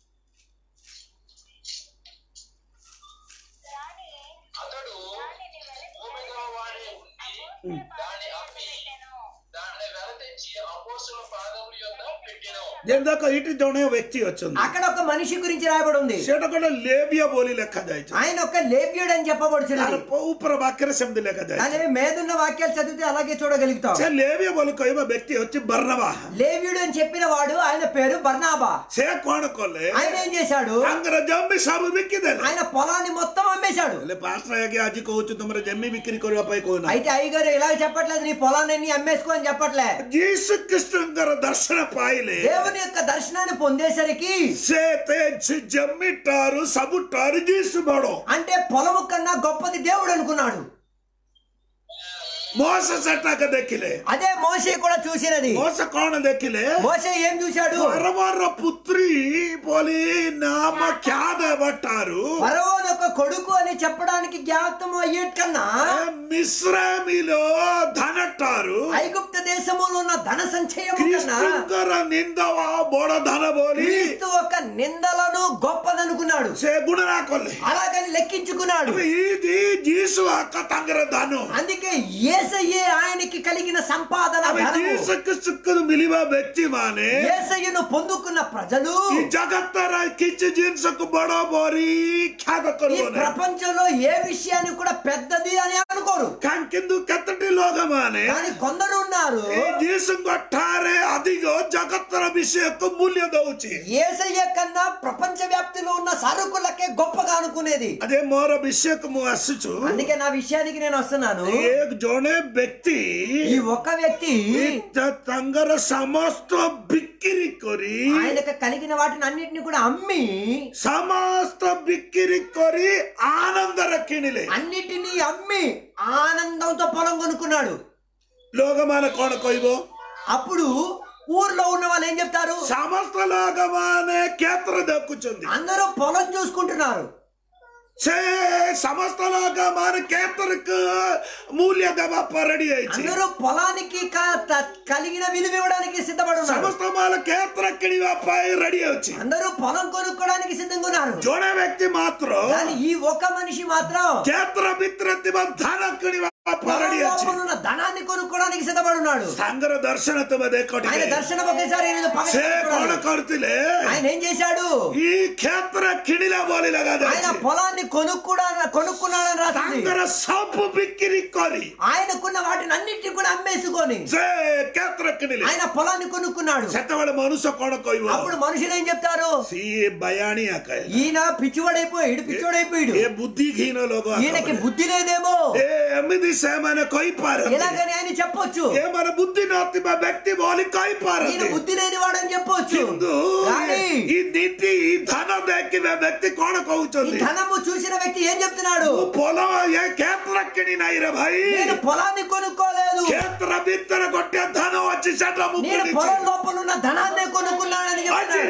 ఇటు జోనే వ్యక్తి వచ్చింది. అక్కడ ఒక మనిషి గురించి రాయబడి ఉంది. సేట కూడా లేబియా బోలి లెక్క జాయిచ్చు. ఆయన ఒక లేవ్యుడు అని చెప్పబడుచున్నది. ऊपर वाक्य शब्द लेकर जाए అదే మేదున్న వాక్యాలు చదివితే అలాగే చూడగలుగుతాం. से लेविया बोल कोई व्यक्ति వచ్చి బర్నబా. లేవ్యుడు అని చెప్పిన వాడు ఆయన పేరు బర్నాబా. से कोण कोले ఆయన ఏం చేశాడు? अंगर जम्मी सब बिक्की देले. ఆయన పొలాన్ని మొత్తం అమ్మేశాడు. ले पास्टर आगे आज कहूछु तुमरे जम्मी बिक्री करवा पाई कोना. అయితే అయ్యగారు ఇలా చెప్పట్లేదు నీ పొలాన్ని అమ్మేసుకో అని చెప్పట్లే. यीशु कृष्णंगर दर्शन पाइले దేవుని యొక్క దర్శనాన్ని పొందేసరికి से ते जम्मी टारू सब टारू यीशु बड़ो అంటే పొలము కన్నా గొప్పది దేవుడు అనుకున్నాడు. మోస సెట్టాక దెక్కిలే అదే మోషే కూడా చూసినది. మోస కోణ దెక్కిలే మోషే ఏం చూశాడు? ఫరవోన పుత్రి పోలి నామ ఖ్యాద పట్టారు. ఫరోన్ ఒక కొడుకు అని చెప్పడానికి జ్ఞాపకం అయ్యేట్కన్నా మిశ్రమిలో ధనట్టారు. ఐగుప్త దేశములో ఉన్న ధన సంచయం క్రీస్తుకర నిందవ బోడ ధన బోలి క్రీస్తు ఒక నిందలను గొప్పదనుకున్నాడు. సే గుణనాకొల్లి అలాగని లెక్కించుకున్నాడు. ఇది జీసు అక్క తంగర ధనం. అందుకే యేసయ్యే ఆయనకి కలిగిన సంపాదన ధనము. జీసుకు సుక్కును మిలివ వ్యక్తి మానే యేసయ్యను పొందుకున్న ప్రజలు ఈ జగత్తర కిచ్చి జీన్సుకు బడ బోరి ఖ్యాత ఈ కరువనే. ప్రపంచంలో ఏ విషయాన్ని కూడా పెద్దది అని అనుకోరు. కంకిందు కత్తటి లోకమానే కానీ కొందరు ఉన్నారు ఈ జీసు కొట్టారే అదిగో జగత్తర విషయకు మూల్య దౌచి. యేసయ్య కన్నా ప్రపంచ వ్యాప్తిలో ఉన్న సరుకులకే గొప్పగా అనుకునేది. అదే మోర విషయకు అస్సుచు. అందుకే నా విషయానికి నేను వస్తున్నాను. ఏక్ జోనే వ్యక్తి ఈ ఒక్క వ్యక్తి తంగర సమస్త బిక్కిరి కొరి ఆయనకు కలిగిన వాటిని అన్నిటిని కూడా అమ్మి సమస్త బిక్కిరి కొరి ఆనంద రక్కినిలే అన్నిటినీ అమ్మి ఆనందంతో పొలం కొనుక్కున్నాడు. లోకమాన కోణ కొయ్యో అప్పుడు ఊర్లో ఉన్న వాళ్ళు ఏం చెప్తారు? సమస్త లోకమానే కేత్ర దక్కుచుంది. అందరూ పొలం చూసుకుంటున్నారు. సమస్త లోకమాన కేత్రకు మూల్య దవ రెడీ అయింది. అందరూ పొలానికి కలిగిన విలువ ఇవ్వడానికి సిద్ధపడి ఉన్నారు. సమస్త మాల కేత్రక్కిడి పై రెడీ వచ్చి అందరూ పొలం కొనుక్కోవడానికి సిద్ధంగా ఉన్నారు. జోడ వ్యక్తి మాత్రం కానీ ఈ ఒక మనిషి మాత్రం కేత్ర మిత్రతి ధనక్కిడి ఉన్న ధనాన్ని కొనుక్కోవడానికి సిద్ధపడి ఉన్నాడు. సంగర దర్శన ఆయన దర్శనం ఒకేసారి ఆయన ఏం చేశాడు? ఈ క్షేత్ర కిడిల బోలిలా ఆయన పొలాన్ని కొనుక్కున్నాడని రాసింది. సబ్బు బిక్కిరి కొని ఆయనకున్న వాటిని అన్నిటిని కూడా అమ్మేసుకొని క్షేత్ర కిడిలి ఆయన పొలాన్ని కొనుక్కున్నాడు. సెత్తవాడు మనుషు కొనుక్కోయి అప్పుడు మనుషులు ఏం చెప్తారు? భయాని ఈయన పిచ్చివాడైపోయాడు. ఏ బుద్ధి హీనలో ఈయనకి బుద్ధి లేదేమో ఇలాగని ఆయన చెప్పొచ్చు. మన బుద్ధి నోతి వ్యక్తి బోలి కొయ్యారు బుద్ధి లేని వాడని చెప్పొచ్చు. ఈ నీతి ఈ ధనం దక్కి వ్యక్తి కోణ కోవుతుంది. ధనము చూసిన వ్యక్తి ఏం చెప్తున్నాడు? పొలం ఏ కేత్రక్కిడి నైరా భాయ్ నేను పొలాన్ని కొనుక్కోలేదు. కేత్ర బిత్తర కొట్టే ధనం వచ్చి నేను పొలం లోపల ఉన్న ధనాన్ని కొనుక్కున్నానని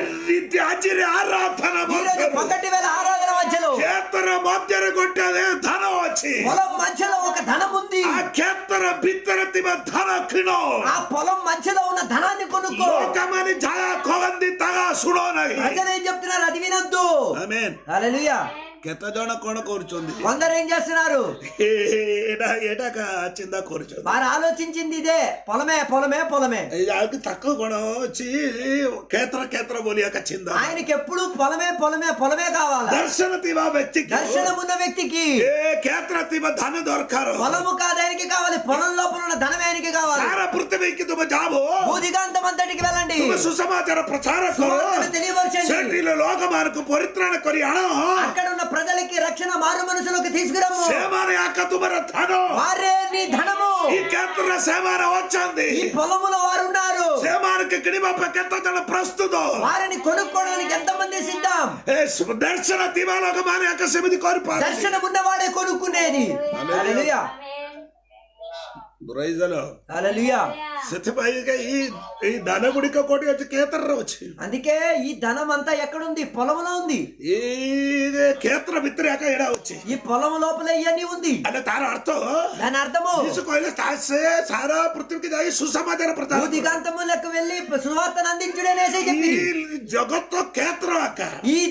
ఆరాధన పగటి వేళ ఆరాధన మధ్యలో కేత్ర మధ్యన కొట్టేదే ధనం వచ్చి పొలం మధ్యలో ఒక ధనం ఉంది. ఆ కేత్ర బిత్తర ధన కినో ఆ పొలం మధ్యలో ఉన్న ధనాన్ని కొనుక్కో. లోకమని జాయా కొలంది తగా సుడో నహి. ప్రజలు ఏం చెప్తున్నారు? అది వినొద్దు. ఆమేన్. హల్లెలూయా. కెత్త జోన కోణ కోరుచుంది. కొందరు ఏం చేస్తున్నారు? ఏటాక చిందా కోరుచుంది. వారు ఆలోచించింది ఇదే, పొలమే పొలమే పొలమే. తక్కువ కొనం వచ్చి కేత్ర బోలియాక చిందా. ఆయనకి ఎప్పుడు పొలమే పొలమే పొలమే కావాలి. దర్శన తీవా వ్యక్తికి దర్శనం ఉన్న వ్యక్తికి కేత్ర తీవ ధన దొరకారు. పొలము కాదు ఆయనకి కావాలి, పొలం లోపల ఉన్న ధనం ఆయనకి కావాలి. సారా పృథ్వీకి తుమ జాబో భూదిగాంతం అంతటికి వెళ్ళండి. సుసమాచార ప్రచార తెలియవచ్చండి. లోకమానకు పరిత్రాణ కొరి అణ అక్కడ ఉన్న ప్రజలకి రక్షణ మారు మనసులోకి తీసుకురమ్ము. సేమాని అక్క తుమర ధనం వారే నీ ధనము. ఈ కేత్ర సేమాన వచ్చింది. ఈ పొలములో వారు ఉన్నారు. సేమానికి కిడిమప్ప కెత్త జన ప్రస్తుతం. వారిని కొనుక్కోవడానికి ఎంతమంది సిద్ధం? దర్శన తీవా లోకమాని అక్క సమితి కోరిపారు. దర్శనం ఉన్నవాడే కొనుక్కునేది. హల్లెలూయా. హల్లెలూయా. ఈ ధన గుడిక కోటి వచ్చి కేత్ర వచ్చి అందుకే ఈ ధనం అంతా ఎక్కడుంది? పొలంలో ఉంది. ఈ కేత్ర విత్రేక ఎడా వచ్చి ఈ పొలం లోపల ఇవన్నీ ఉంది. అంటే తార అర్థం దాని అర్థము సారా పృథ్వీకి దాయి సుసమాచార ప్రచారం భూదిగాంతములకు వెళ్ళి సువార్తను అందించుడనేసి చెప్పి జగత్తు కేత్ర అక్క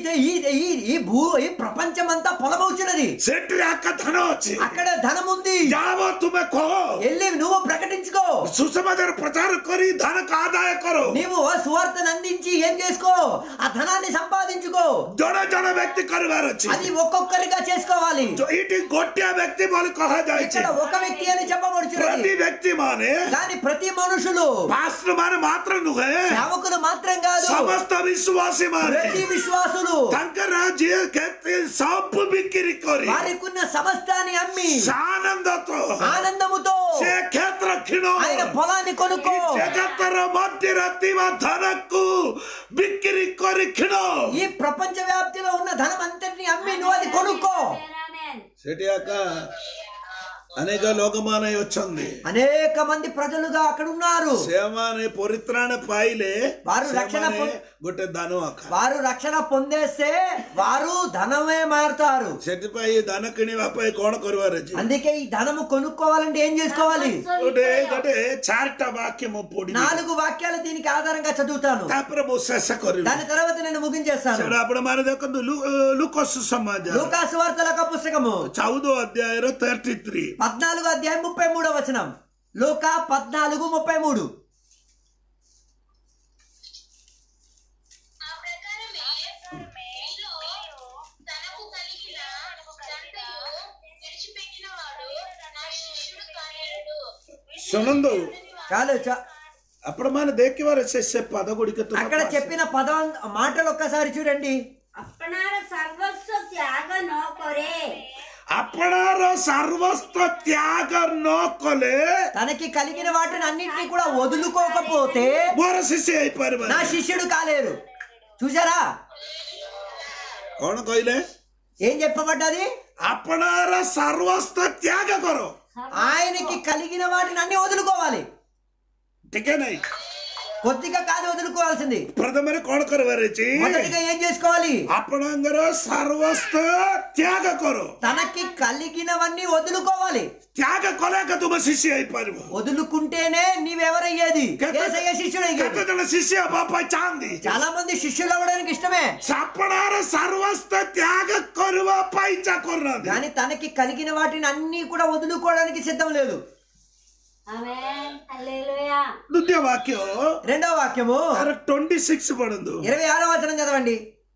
ఈ ప్రపంచం అంతా పొలమవుతున్నది. సెట్రి అక్క ధనం వచ్చి అక్కడ ధనం ఉంది. జావో తుమే కో వెళ్ళి నువ్వు ప్రకటించుకో. సుసమాచార ప్రచారం కొరి ధనకు ఆదాయ కొరు. నీవు సువార్తను అందించి ఏం చేసుకో? ఆ ధనాన్ని సంపాదించుకో. జన వ్యక్తి కరుగారు వచ్చి అది ఒక్కొక్కరిగా చేసుకోవాలి. ఇటు గొట్టియా వ్యక్తి వాళ్ళు ఇక్కడ ఒక వ్యక్తి అని చెప్పబడుచున్నది. ప్రతి వ్యక్తి మానే కానీ ప్రతి మనుషులు పాస్టర్ మానే మాత్రం నువ్వే సేవకులు మాత్రం కాదు, సమస్త విశ్వాసి మానే ప్రతి విశ్వాసులు తంకర సబ్బు బిక్కిరి కొరి వారికున్న సమస్తాన్ని అమ్మి ఆనందముతో క్షేత్ర కిణో ఆయన పొలాన్ని కొనుక్కో. జగత్తర మధ్య ధనకు బిక్కిరి కొరి కిణో. ఈ ప్రపంచ వ్యాప్తిలో ఉన్న ధనం అంతటిని అమ్మి నువ్వు అది కొనుక్కో. అనేక లోకమాన వచ్చింది అనేక మంది ప్రజలుగా అక్కడ ఉన్నారు. సేమానే పొరిత్రాణ పాయిలే వారు రక్షణ గొట్టె ధనం వారు రక్షణ పొందేస్తే వారు ధనమే మారుతారు. సెట్టిపై ధన కిణివాపై కోణ కొరివారు. అందుకే ఈ ధనము కొనుక్కోవాలంటే ఏం చేసుకోవాలి? చార్ట వాక్యము పొడి 4 వాక్యాలు దీనికి ఆధారంగా చదువుతాను. దాని తర్వాత నేను ముగించేస్తాను. అప్పుడు మన దగ్గర లూకాసు సమాజం లూకాసు వార్తల పుస్తకము 14వ అధ్యాయం 33 14వ అధ్యాయం 33వ వచనం. లూకా 14:33. సునందు చాలు అప్పుడు మన దేకివారు చేసే పదగుడికి అక్కడ చెప్పిన మాటలు ఒక్కసారి చూడండి. अपनार सर्वस्व त्याग न करे అప్పడార సర్వస్వ త్యాగ నోకలే తనకి కలిగిన వాటిని అన్నింటినీ కూడా వదులుకోకపోతే మరో శిష్య అయిపోయారు. నా శిష్యుడు కాలేరు. చూసారా కోణ కోయిలే ఏం చెప్పబడ్డది? అప్పడార సర్వస్వ త్యాగ కొరో. ఆయనకి కలిగిన వాటిని అన్ని వదులుకోవాలి. టికేనై కొద్దిగా కాదు వదులుకోవాల్సింది. ప్రథమ కోణ కొరవరచి మొదటిగా ఏం చేసుకోవాలి? అప్పడంగర సర్వస్వ త్యాగ కొరో. తనకి కలిగినవన్నీ వదులుకోవాలి. త్యాగ కొలేక తుమ శిష్య అయిపోయారు. వదులుకుంటేనే నీవెవరయ్యేది? యేసయ్య శిష్యుడయ్యేది. శిష్య బాపా చాంది. చాలా మంది శిష్యులు అవ్వడానికి ఇష్టమే. సప్పడార సర్వస్వ త్యాగ కొరువ పైచ కొర్రది. కానీ తనకి కలిగిన వాటిని అన్ని కూడా వదులుకోవడానికి సిద్ధం లేదు. आमेन హల్లెలూయా. ద్వితీయ వాక్యం రెండవ వాక్యము 26 పడందు 26వ వచనం చదవండి.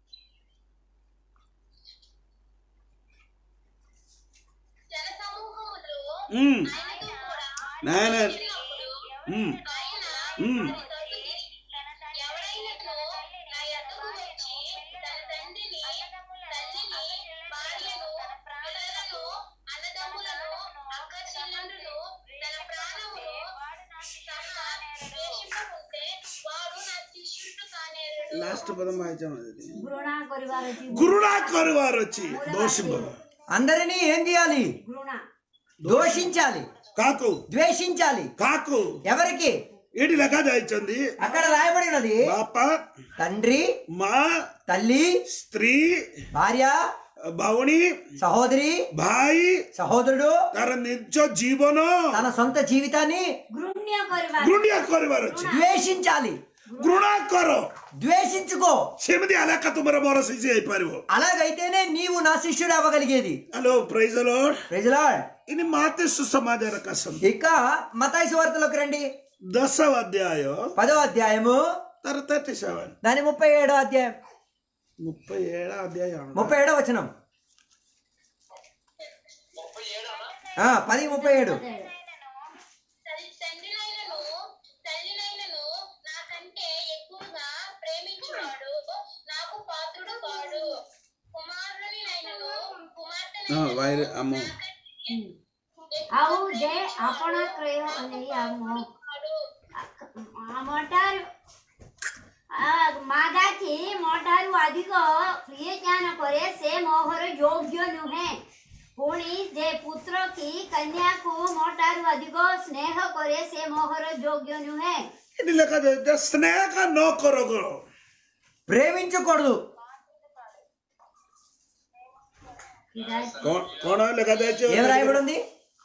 లాస్ట్ పదం గురుణా కొరివారు వచ్చి అందరినీ ఏం చేయాలి? దోషించాలి. కాకు ద్వేషించాలి. కాకు ఎవరికి? ఏడి లెక్క దాయించింది. అక్కడ రాయబడినది బాప, తండ్రి, మా, తల్లి, స్త్రీ, భార్య, భౌని, సహోదరి, భాయి, సహోదరుడు తన నిజ జీవన తన సొంత జీవితాన్ని గృహ్య కొరివారు వచ్చి ద్వేషించాలి. గృణ కొరో ద్వేషించుకో. సెమిది అలక తుమర మరో శిష్య అయిపోయారు. అలాగైతేనే నీవు నా శిష్యుడు అవ్వగలిగేది. Hello praise the Lord. Praise the Lord. ఇది మాతే సుసమాచార కసం. ఇక మత్తయి సువార్తలోకి రండి. 10వ అధ్యాయం 10వ అధ్యాయము 37 దాని 37వ అధ్యాయం 37వ అధ్యాయం 37వ వచనం. 10:37. ଆଉ ଯେ ଆପଣ କ୍ରୟ ନେଇ ମାଦାକି ମୋଠାରୁ ଅଧିକ ପ୍ରିୟ ଜ୍ଞାନ କରେ ସେ ମୋହର ଯୋଗ୍ୟ ନୁହେଁ। ପୁଣି ଯେ ପୁତ୍ର କି କନ୍ୟାକୁ ମୋଠାରୁ ଅଧିକ ସ୍ନେହ କରେ ସେ ମୋହର ଯୋଗ୍ୟ ନୁହେଁ। ఇది లెక్క స్నేహ నో కొరగో. ప్రేమించకూడదు. కోణ లెక్క దాచి ఏం రాయబడి ఉంది?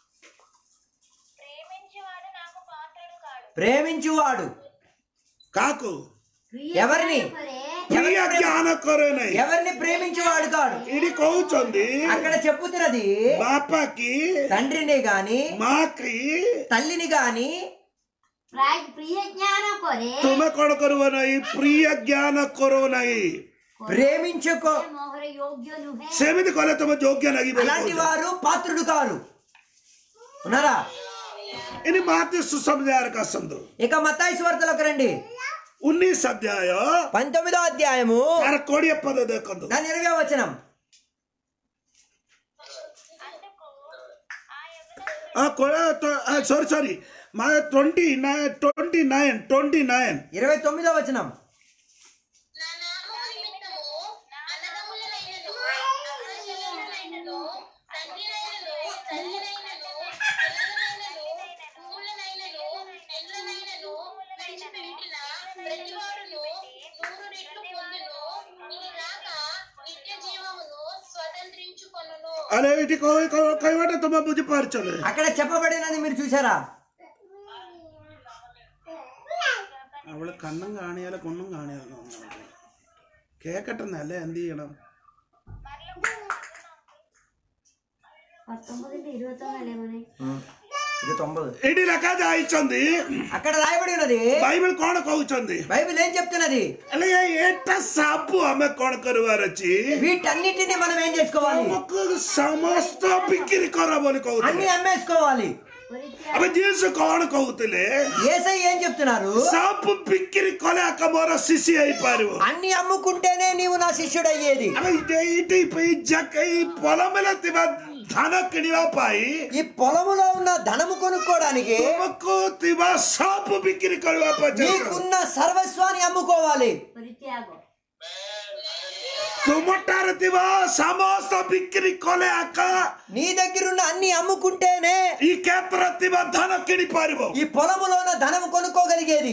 ప్రేమించువాడు కాకు ఎవరిని? ప్రియ జ్ఞాన కొరనై. ఎవరిని ప్రేమించేవాడు కాడు. ఇది కోచుంది. అక్కడ చెప్పుతున్నది బాపాకి, తండ్రిని గాని, మాకి, తల్లిని గాని ప్రియ జ్ఞాన కొరే తుమ కొడ కొరువనై ప్రియ జ్ఞాన కొరవనై ప్రేమించుకో. సెమిది కొల తుమ యోగ్య నగి. అలాంటి వారు పాత్రుడు కారు. ఉన్నారా? ఇది మాతే సుసమాచార కసం. ఇక మత్తయి సువార్తలోకి రండి. 19వ అధ్యాయం 19వ అధ్యాయము 20వ పద దేకందు దాని 20వ వచనం. సారీ మా 29వ వచనం. అరే ఇటు కైవాట తుమ్మ బుజ్జిపార్చలే అక్కడ చెప్పబడినది మీరు చూసారా? അവള് കണ്ണും കാണിയാലോ കൊണ്ണും കാണിയാലോ കേക്കട്ടെന്നല്ലേ എന്ത് ചെയ്യണം? 19:29 ఇది లెక్క దాయిచుంది. అక్కడ రాయబడి ఉన్నది. బైబిల్ కోణ కହୁచుంది. బైబిల్ ఏం చెప్తున్నది? అలాగే ఏట సాపు ఆమె కోణ కరువారొచ్చి వీటన్నిటిని మనం ఏం చేసుకోవాలి? సమస్త బిక్కిరి కొరబోని కହୁతుంది. అన్ని అమ్మేసుకోవాలి. అవి జీసు కోణ కହୁతులే. యేసయ్య ఏం చెప్తున్నారు? సాపు బిక్కిరి కొలేక మోర శిష్య అయిపారు. అన్ని అమ్ముకుంటేనే నీవు నా శిష్యుడు అయ్యేది. ఈ పొలముల ధన కిడివా పాయి ఈ పొలములో ఉన్న ధనము కొనుక్కోవడానికి సాపు బిక్కిరి కొలివా నీకున్న సర్వస్వాన్ని అమ్ముకోవాలి. సమస్త బిక్కిరి కొలే అక్క నీ దగ్గరున్న అన్ని అమ్ముకుంటేనే ఈ కేత్ర ధన కిడి పారిబో ఈ పొలములో ఉన్న ధనము కొనుక్కోగలిగేది.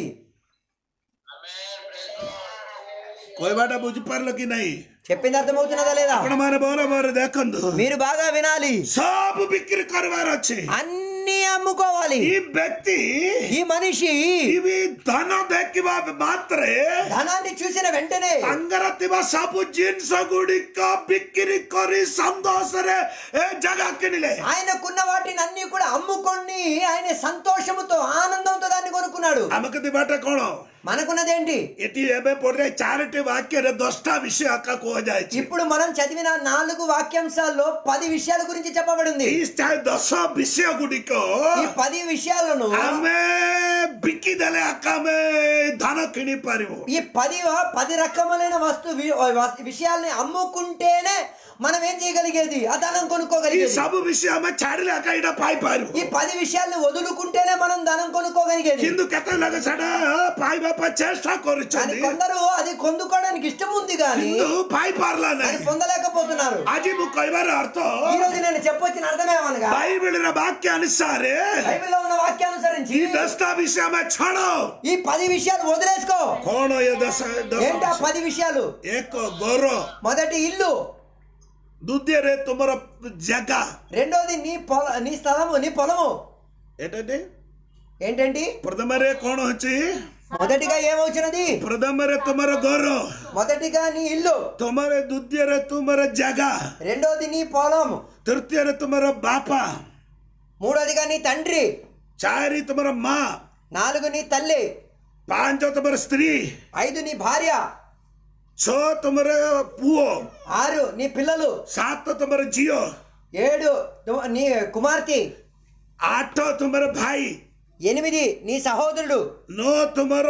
కోయబాట బుజ్జిపార్లకి నై చెప్పింది అర్థమవుతున్నదా లేదా? మీరు బాగా వినాలి. సాపు బిక్కిరి కొరవారొచ్చి అన్ని అమ్ముకోవాలి. ఈ వ్యక్తి ఈ మనిషి ఇవి ధన దక్కివా మాత్రే ధనాన్ని చూసిన వెంటనే అంగరతివ సాపు జీన్స్ గుడిక బిక్కిరి కొరి సంతోషరే జగ కినిలే ఆయనకున్న వాటిని అన్ని కూడా అమ్ముకొని ఆయన సంతోషముతో ఆనందంతో దాన్ని కొనుక్కున్నాడు. అమ్మకది బాట కోణ మనకున్నదేంటి? ఎటి ఏబే పొడే చారిటీ వాక్య 10 విషయ అక్క కోజాయి. ఇప్పుడు మనం చదివిన 4 వాక్యాంశాల్లో 10 విషయాల గురించి చెప్పబడింది. ఈ 10 విషయ గుడికో ఈ 10 విషయాలను ఆమె బిక్కిదలే అక్క మే ధన కిని పారివు. ఈ 10 రకములైన విషయాల్ని అమ్ముకుంటేనే మనం ఏం చేయగలిగేది? ఆ ధనం కొనుక్కోగలిగేది. ఈ సబు విషయమే చాడిలేక ఇడ పాయి పారు. ఈ 10 విషయాల్ని వదులుకుంటేనే మనం ధనం కొనుక్కోగలిగేది. హిందూ కథలాగా సడ పాయి బాపా చేష్ట కొరుచుంది. కొందరు అది కొనుక్కోవడానికి ఇష్టం ఉంది కానీ పాయి పార్లానే అది పొందలేకపోతున్నారు. ఆజీ ము కైవార అర్థం ఈ రోజు నేను చెప్పొచ్చిన అర్థమేమనగా బైబిల్ వాక్యానుసారే బైబిల్లో ఉన్న వాక్యానుసరించి ఈ 10 విషయమే ఛాడో ఈ 10 విషయాలు వదిలేసుకో. కోణో ఏ 10 ఏంటా 10 విషయాలు? ఏకో గోరో మొదటి ఇల్లు, దుద్యరే తుమర జగ, రెండోది నీ స్థలము నీ పొలము. ఏంటండి? ప్రథమరే కోణ వచ్చి మొదటిగా ఏమవుతున్నది? ప్రథమరే తుమర గోరో, మొదటిగా నీ ఇల్లు, తుమరే దుద్యరే తుమర జగ, రెండోది నీ పొలము, తృతీయరే తుమర బాపా, మూడోదిగా నీ తండ్రి, చారి తుమర మా, 4 నీ తల్లి, 5 తుమర స్త్రీ, 5 నీ భార్య, 6 తుమర పుओ, 6 నీ పిల్లలు, 7 తుమర జియో, 7 నీ కుమార్తె, 8 తుమర భాయి, 8 నీ సహోదరుడు, 9 తుమర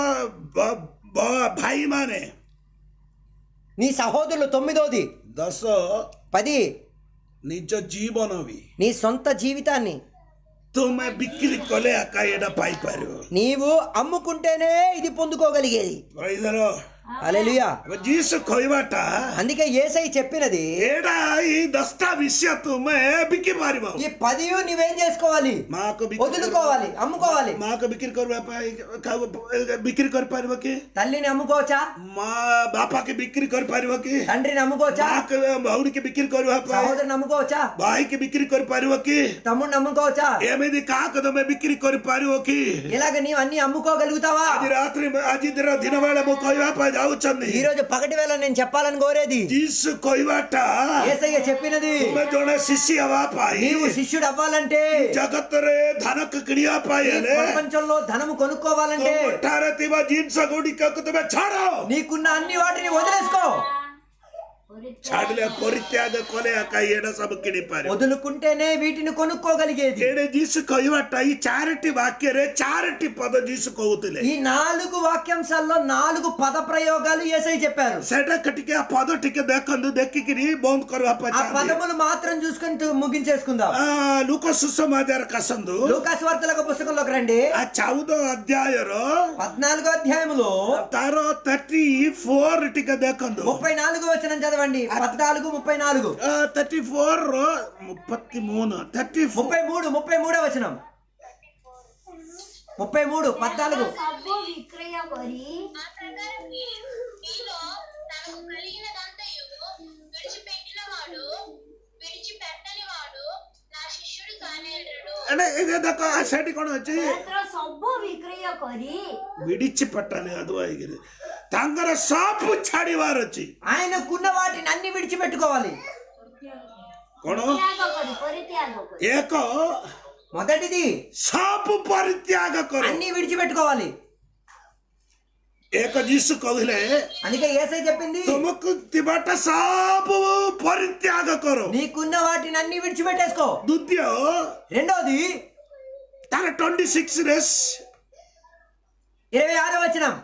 భాయి మానే, నీ సహోదరులు 9ది, 10 నిజ జీవనవి నీ సొంత జీవితాన్ని తుమ్మె బిక్కిరి కొలే అక్క ఎడ పాయి పారు. నీవు అమ్ముకుంటేనే ఇది పొందుకోగలిగేది. ప్రైజలో హల్లెలూయా. జీసు కొయ్యబాట అందుకే యేసయ్య చెప్పినది ఏడా ఈ 10 విషయ తుమ్మె బిక్కి పారిబో. ఈ 10 నువ్వేం చేసుకోవాలి? మాకు వదులుకోవాలి, అమ్ముకోవాలి. మాకు బిక్కిరి కొరి పారిబోకి తల్లిని అమ్ముకోవచ్చా? మా బాపాకి బిక్కిరి కొరి పారిబోకి, తండ్రిని అమ్ముకోవచ్చా? మాకు మౌడికి బిక్కిరి కొరి సహోదరుని అమ్ముకోవచ్చా? బాయికి బిక్కిరి కొరి పారిబోకి, తమ్ముడిని అమ్ముకోవచ్చా? ఏమిది కాకదమే బిక్కిరి కొరి పారిబోకి. ఇలాగ నీవు అన్ని అమ్ముకోగలుగుతావా? అది రాత్రి అది దినవేళ కొయ్యబాప అవుతుంది. ఈ రోజు పగటి వేళ నేను చెప్పాలని కోరేది జీసు కొయ్యబాట యేసయ్య చెప్పినది. నీవు శిష్యుడు అవ్వాలంటే జగత్తరే ధనకు కిడియా పాయలే ప్రపంచంలో ధనము కొనుక్కోవాలంటే నీకున్న అన్ని వాటిని వదిలేసుకో. పరిత్యాగ కొలే అక్క ఏడ సబు కిడి పారి వదులుకుంటేనే వీటిని కొనుక్కోగలిగేది. ఏడే జీసు కొయ్యబట్ట ఈ చారిటీ వాక్యరే చారిటీ పద జీసు కొవ్వుతులే. ఈ 4 వాక్యాంశాల్లో 4 పద ప్రయోగాలు యేసయ్య చెప్పారు. సెట కటికే ఆ పదటికే దక్కందు దక్కికిని బౌండ్ కొరు ఆ పదములు మాత్రం చూసుకొని ముగించేసుకుందాం. లూకా సుసమాచార కసందు లూకా సువార్తల పుస్తకంలోకి రండి. ఆ 14వ అధ్యాయలో 14వ అధ్యాయములో తారో 34 టికే దక్కందు 34వ వచనం చదవండి. 14:34 34 33వ వచనం 33 14 ସବୁ ବିକ୍ରୟ କରି ఆ ప్రకారం మీలో తనకు కలిగినదంతయు విడిచిపెట్టినవాడు విడిచిపెట్టిన అంటే ఇది ଦେଖ ସେଠି କ'ଣ ଅଛି ସବୁ ବିକ୍ରୟ କରି ବିଡ଼ିଛି ପଟାନି ಅದು ಆಗಿರಿ ତାଙ୍କର ସବୁ ଛାଡ଼ିବାର ଅଛି ఆయనకున్న వాటిని అన్ని విడిచిపెట్టుకోవాలి କ'ଣ ପରିତ୍ୟାଗ କରି ଏକ మొదటిది ସବୁ ପରିତ୍ୟାଗ କର అన్ని విడిచిపెట్టుకోవాలి ଏକ ଯୀଶୁ କହିଲେ అందుకే యేసయ్య చెప్పింది ତୁମକୁ ଥିବାଟା ସବୁ ପରିତ୍ୟାଗ କର నీకున్న వాటిని అన్ని విడిచిపెట్టేసుకో ଦ୍ୱିତୀୟ రెండోది ତାର 26 ରେ 26వ వచనం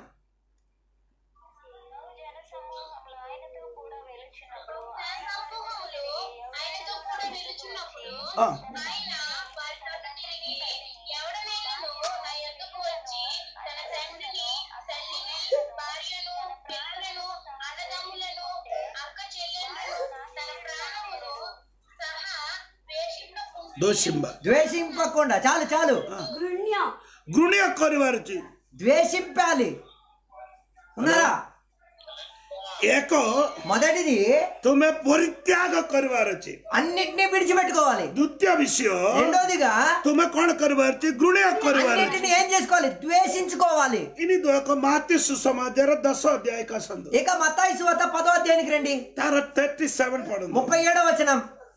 సమూహములు ఆయనతో కూడా వెలుచున్నప్పుడు ఆ, ఆయన వారి తట్టు తిరిగి ఎవడనైనాను నా యొద్దకు వచ్చి తన తండ్రిని తల్లిని భార్యను పిల్లలను అన్నదమ్ములను అక్క చెల్లెళ్ళను తన ప్రాణమును సహా దోషింబ ద్వేషింపకుండా చాలు చాలు గృణ్య గృణ్య କରିବାର ଅଛି ద్వేషింపాలి ఉన్నారా ଏକ మొదటిది ତୁମେ ପରିତ୍ୟାଗ କରିବାର ଅଛି అన్నిటినీ విడిచిపెట్టుకోవాలి ଦ୍ୱିତୀୟ విషୟ రెండోదిగా ତୁମେ କ'ଣ କରିବାର ଅଛି ଗୃଣୀୟ କରିବାର ଅଛି అన్నిటిని ఏం చేసుకోవాలి ద్వేషించుకోవాలి ଇନି ଏକ ମାତି ସୁସମାଚାର 10 ଅଧ୍ୟାୟ ଆସନ୍ତୁ ఇక మత్తాయి సువార్త 10వ అధ్యాయానికి రండి ତାର 37 ପଢନ୍ତୁ 37వ వచనం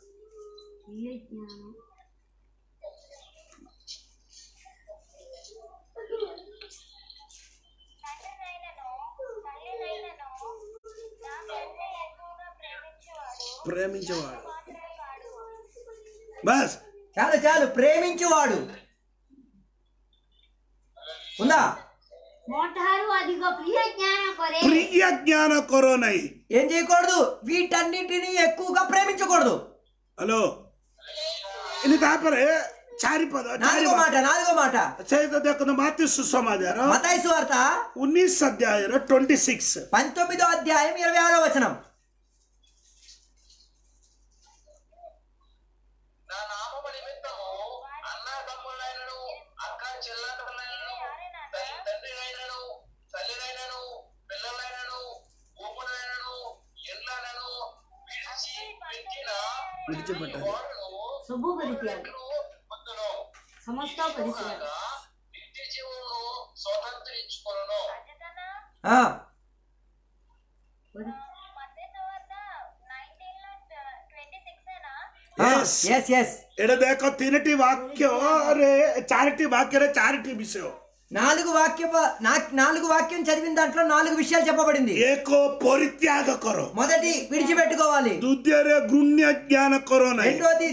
ప్రేమించేవాడు బస్ చాలు చాలు ప్రేమించువాడు ఉందా ମୋଠାରୁ ଅଧିକ ପ୍ରିୟ ଜ୍ଞାନ କରେ ప్రియ జ్ఞాన కరో నై ఏం చేయకూడదు వీటన్నిటిని ఎక్కువగా ప్రేమించకూడదు హలో ఇని తాపరే చారి పద నాలుగో మాట చేత ଦେଖନ୍ତୁ ମାତି ସୁସମାଚାର మత్తాయి సువార్త 19 అధ్యాయର 26 19వ అధ్యాయం 26వ వచనం నా నామము నిమిత్తము అన్నదమ్ములైనను అక్క చెల్లెళ్ళైనను తండ్రినైనను తల్లినైనను పిల్లలైనను భూములైనను ఇళ్ళనను విడిచిపెట్టాలి వాడును ସବୁ ପରିତ୍ୟାଗ పొందును ସମସ୍ତ ପରିତ୍ୟାଗ నిత్య జీవమును స్వతంత్రించుకొనును ఆ yes yes ଏଟା ଦେଖ ତିନିଟି ବାକ୍ୟରେ ଚାରିଟି ବାକ୍ୟରେ ଚାରିଟି ବିଷୟ నాలుగు వాక్యం చదివిన దాంట్లో 4 విషయాలు చెప్పబడింది ଏକ ପରିତ୍ୟାଗ କର మొదటి విడిచిపెట్టుకోవాలి ଦ୍ୱିତୀୟରେ ଗୃଣ୍ୟ ଜ୍ଞାନ କର ନାହିଁ రెండోది